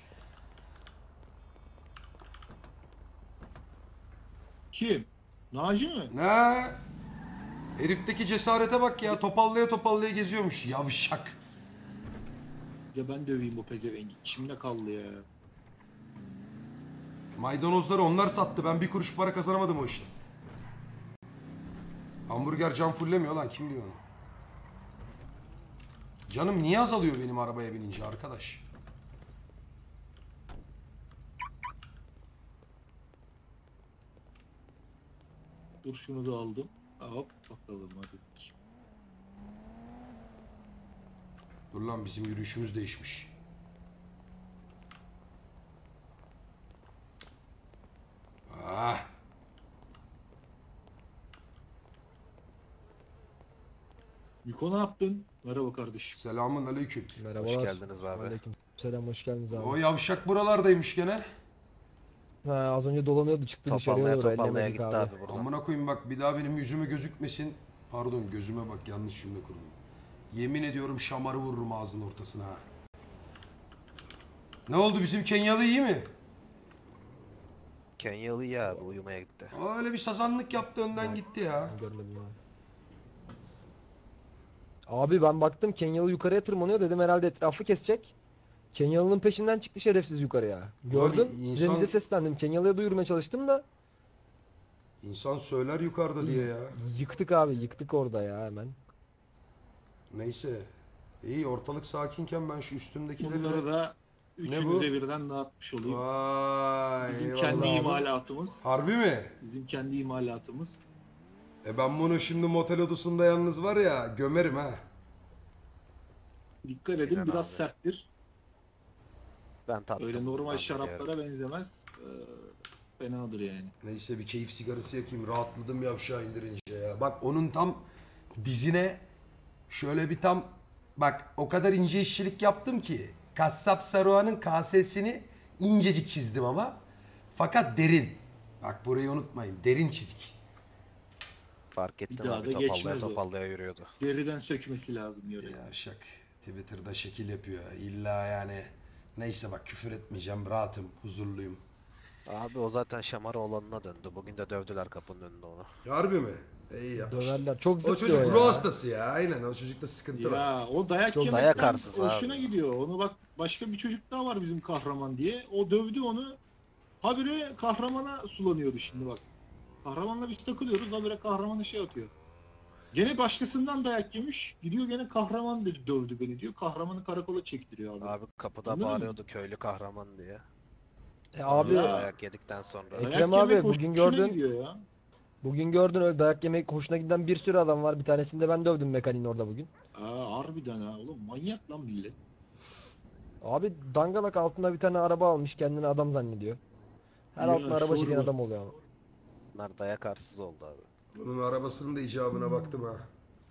Kim? Naci mi? Ne? Herifteki cesarete bak ya, topallaya topallaya geziyormuş yavşak. Ya ben döveyim bu pezevengi. İçimde kaldı ya. Maydanozları onlar sattı, ben bir kuruş para kazanamadım o işte. Hamburger can fullemiyor lan, kim diyor onu? Canım niye azalıyor benim arabaya binince arkadaş? Dur şunu da aldım. Hop bakalım hadi. Dur lan, bizim yürüyüşümüz değişmiş. Ah. Miko ne yaptın? Merhaba kardeşim. Selamun aleyküm. Merhabalar. Hoş geldiniz abi. Aleykümselam, hoş geldiniz abi. O yavşak buralardaymış gene. Ha, az önce dolanıyordu, çıktı dışarıya Topallaya doğru, topallaya ellemedik gitti abi. abi buradan. Amına koyayım bak, bir daha benim yüzüme gözükmesin. Pardon, gözüme bak, yanlış cümle kurdum. Yemin ediyorum şamarı vururum ağzının ortasına ha. Ne oldu, bizim Kenyalı iyi mi? Kenyalı ya abi uyumaya gitti. O öyle bir sazanlık yaptı, önden gitti ya. Görmedim abi. Abi ben baktım Kenyalı yukarıya tırmanıyor, dedim herhalde etrafı kesecek. Kenyalı'nın peşinden çıktı şerefsiz yukarıya. Gördüm, insan- size bize seslendim. Kenyalı'ya duyurmaya çalıştım da İnsan söyler yukarıda diye ya. yıktık abi, yıktık orada ya hemen. Neyse. İyi, ortalık sakinken ben şu üstümdekileri Bunları de... da bu? üçünüze birden dağıtmış olayım. Vay, Bizim eyvallah kendi abi. imalatımız. Harbi mi? Bizim kendi imalatımız. E ben bunu şimdi motel odasında yalnız var ya, gömerim ha. Dikkat edin, Aynen biraz abi. serttir. Ben tattım. Öyle normal Ben şaraplara biliyorum. benzemez. Ee, fenadır yani. Neyse, bir keyif sigarası yakayım. Rahatladım yavşağı indirince ya. Bak onun tam dizine şöyle bir tam... Bak o kadar ince işçilik yaptım ki. Kassap Saruhan'ın kasesini incecik çizdim ama. Fakat derin. Bak burayı unutmayın. Derin çizgi. Fark ettim daha abi da topallaya geçmez o. topallaya yürüyordu. Deriden sökmesi lazım yöre. Yavşak. Twitter'da şekil yapıyor. İlla yani. Neyse bak, küfür etmeyeceğim. Rahatım. Huzurluyum. Abi o zaten şamara olanına döndü. Bugün de dövdüler kapının önünde onu. Harbi mi? İyi yapmış. Döverler. Çok O zıplıyor çocuk ya. ruh hastası ya. Aynen, o çocukta sıkıntı var. Ya o dayak Çok yemekten dayak arsız hoşuna abi. gidiyor. Onu bak, başka bir çocuk daha var bizim kahraman diye. O dövdü onu. Habire kahramana sulanıyordu şimdi bak. Kahramanla biz takılıyoruz. Habire kahramana şey atıyor. Gene başkasından dayak yemiş. Gidiyor gene kahraman dedi, dövdü beni diyor. Kahramanı karakola çektiriyor abi. Abi kapıda Anladın mı? bağırıyordu köylü kahraman diye. E abi, Ya. Dayak yedikten sonra. Ekrem Dayak abi, yemek bugün hoşuna gördün. gidiyor ya. bugün gördün öyle dayak yemek hoşuna giden bir sürü adam var. Bir tanesini de ben dövdüm mekaniğin orada bugün. Aa, harbiden ha oğlum, manyak lan millet. Abi dangalak altında bir tane araba almış, kendini adam zannediyor. Her Ya, altına araba çeken sorma. adam oluyor ama. Bunlar dayak arsız oldu abi. Bunun arabasının da icabına baktım ha.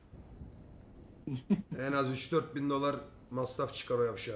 En az üç dört bin dolar masraf çıkar o yavşağa.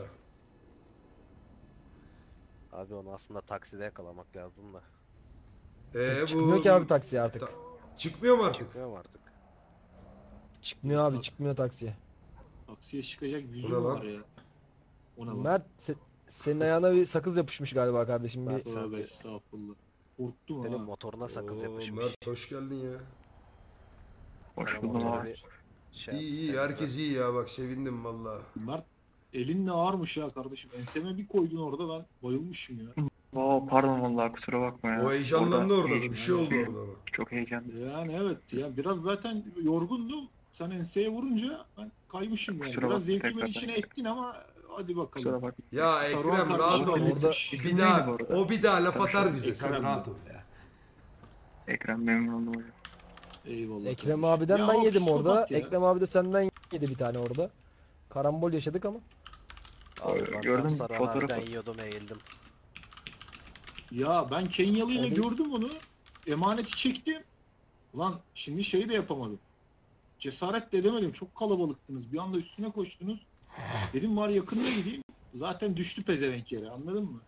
Abi onu aslında takside yakalamak lazım da. Ee, bu... Çıkmıyor ki abi taksiye artık. Ta- Çıkmıyor mu artık? Çıkmıyor mu artık? Çıkmıyor abi, çıkmıyor taksiye. Taksiye çıkacak yüzü Bu ne mü lan? var ya? Ona bak. Mert, se- senin ayağına bir sakız yapışmış galiba kardeşim. Bir... Mert, sen Tövbe bir- estağfurullah. Korktum Senin ha. motoruna sakız Oo, yapışmış. Mert hoş geldin ya. Hoş Sana buldum motoru abi. bir şey iyi yap, iyi, temizle. herkes iyi ya, bak sevindim valla. Mert, elin ne ağırmış ya kardeşim. Enseme bir koydun orada, ben bayılmışım ya. Oo, pardon vallahi, kusura bakma ya. O heyecanlandı orada, heyecan- bir şey oldu orada ona. Çok heyecanlı. Yani evet ya, biraz zaten yorgundum. Sen enseye vurunca ben kaymışım yani. Kusura Biraz bakma, zevkimin tekrardan. içine ettin ama hadi bakalım. Kusura bakma. Ya Saruhan Ekrem kardeşim rahat ol. senin Orada- isim Bir neydi daha, bu arada? o bir daha laf atar Tanışalım. bize, sen Ekrem. rahat ol ya. Ekrem, memnun oldum hocam. Eyvallah. Ekrem kardeşim. abiden Ya ben o yedim psikopat orada. ya. Ekrem abi de senden yedi bir tane orada. Karambol yaşadık ama. Abi ben Gördüm tam Saruhan fotoğrafı. abiden yiyordum eğildim. Ya ben Kenyalı ile Oğlum- gördüm onu. Emaneti çektim. Ulan şimdi şeyi de yapamadım. Cesaret de edemedim. Çok kalabalıktınız. Bir anda üstüne koştunuz. Dedim var yakınına gideyim. Zaten düştü pezevenk yere, anladın mı?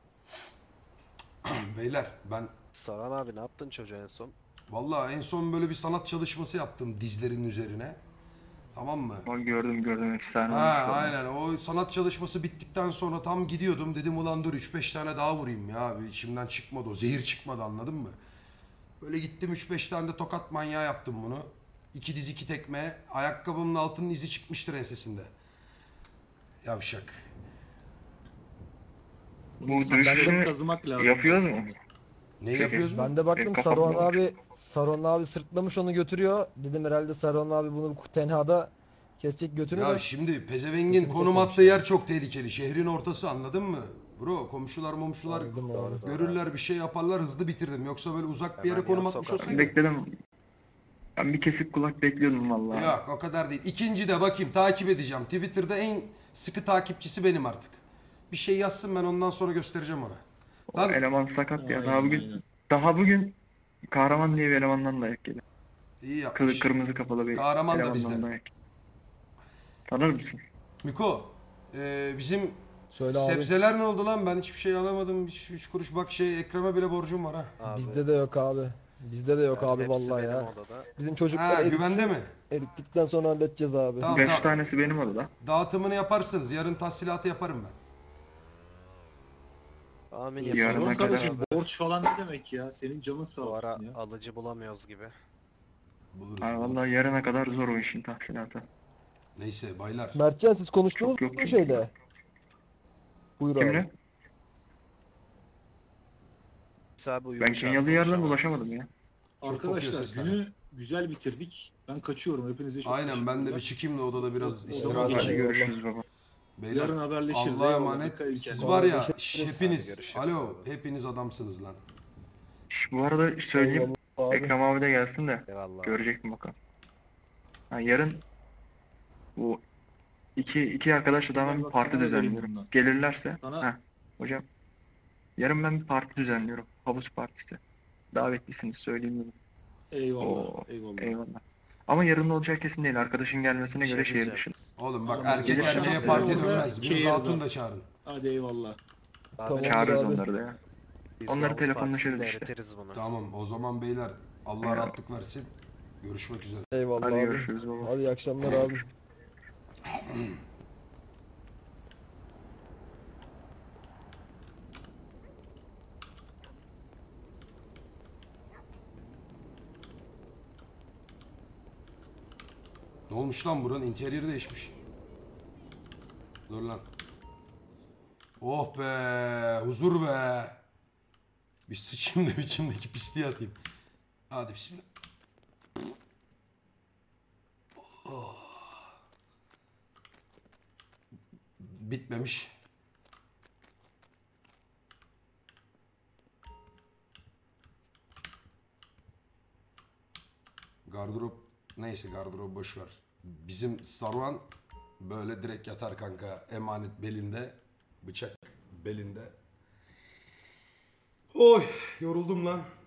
Beyler ben Saruhan abi ne yaptın çocuğa en son? valla en son böyle bir sanat çalışması yaptım dizlerinin üzerine. Tamam mı? O gördüm gördüm, efsane Ha olmuş vallahi. aynen, o sanat çalışması bittikten sonra tam gidiyordum, dedim ulan dur üç beş tane daha vurayım ya abi, içimden çıkmadı o zehir, çıkmadı, anladın mı? Böyle gittim üç beş tane de tokat manyağı yaptım bunu. İki diz iki tekme, ayakkabımın altının izi çıkmıştır ensesinde. Yavşak. Bu Ben de dövüşleri kazımak lazım. yapıyoruz mu? Ne Peki. yapıyoruz mu? Ben de baktım E, kafam Saruhan bulanık. abi Saruhan abi sırtlamış onu götürüyor. Dedim herhalde Saruhan abi bunu tenhada kesecek götünü Ya de. şimdi pezevengin Götünü konum kesmemiş attığı yani. yer çok tehlikeli. Şehrin ortası, anladın mı? Bro komşular momşular Anladım abi. Doğru, doğru. görürler bir şey yaparlar, hızlı bitirdim. Yoksa böyle uzak bir yere Hemen konum yan atmış sokak. olsaydı. Bekledim. Ben bir kesik kulak bekliyordum vallahi. Yok o kadar değil. İkinci de bakayım takip edeceğim. Twitter'da en sıkı takipçisi benim artık. Bir şey yazsın ben ondan sonra göstereceğim ona. O Lan eleman sakat ya. Daha Aynen, bugün aynen. daha bugün Kahraman diye bir elemandan dayak yedi. iyi Kılı yapmış. kırmızı kafalı bir Kahraman da elemandan bizden. dayak. Tanır mısın? Miko e, bizim Söyle abi. sebzeler ne oldu lan? Ben hiçbir şey alamadım. Hiç, üç kuruş bak şey Ekrem'e bile borcum var ha. Abi, Bizde de yok abi. Bizde de yok yani abi hepsi vallahi benim ya. odada. Bizim çocuklar Ha eritsin, güvende mi? erittikten sonra halledeceğiz abi. Tamam. Beş tamam. tanesi benim odada. Dağıtımını yaparsınız. Yarın tahsilatı yaparım ben. Amin Yarına yapalım. kadar- Arkadaşım borç falan ne demek ya? Senin canın sağ Bu ara olsun ya. alıcı bulamıyoruz gibi. Buluruz. Ha, buluruz. vallahi yarına kadar zor o işin tahsilatı. Neyse baylar. Mertcan siz konuştunuz Çok yok mu çünkü. şeyle? Buyur abi. Kimle? Mesela bu Ben uyumuş abi, Kenyalı'ya yarın konuşamadım. ulaşamadım ya. Çok kopuyor Arkadaşlar sesler. günü güzel bitirdik. Ben kaçıyorum. Hepinize çok Aynen ben de bir teşekkürler. çıkayım da odada biraz O- o istirahat zaman Hadi edeyim. Eyvallah. görüşürüz baba. Beyler Yarın haberleşiriz. Allah'a Eyvallah, emanet. dikkat edin Siz kendinize. var ya Görüşürüz. hepiniz. Hadi görüşürüz. Alo hepiniz adamsınız lan. Şş, bu arada söyleyeyim. Eyvallah abi. Ekrem abi de gelsin de Eyvallah. görecek mi bakalım. Ha, yarın bu iki iki arkadaşla da ben bir Bak, parti sana da vereyim düzenliyorum. bundan. Gelirlerse. Sana- Ha, hocam. Yarın ben bir parti düzenliyorum. Havuz partisi. Davetlisiniz söyleyeyim dedim. Eyvallah. Oo, Eyvallah. Eyvallah. Ama yarın olacak kesin değil. Arkadaşın gelmesine Bir şey göre şehir diyeceğim. dışında. Oğlum bak Tamam, erkek gelirsen erkeğe haftaya parti orada dönmez. Bizim Keyir'de. hatun da çağırın. Hadi eyvallah. Abi, Tamam. Çağırırız abi. onları da ya. biz onları Mahmut telefonlaşırız Partisi'nde işte. eritiriz bunu. Tamam o zaman beyler Allah Eyvallah. rahatlık versin. Görüşmek üzere. Eyvallah Hadi abi. görüşürüz baba. Hadi iyi akşamlar abi. Ne olmuş lan buranın interyeri değişmiş. Dur lan. Oh be huzur be. Bir sıçayım da içimdeki pisliği atayım. Hadi bismillah. Oh. Bitmemiş. Gardırop neyse gardırop boş ver. Bizim Saruhan böyle direkt yatar kanka. Emanet belinde. Bıçak belinde. Oy yoruldum lan.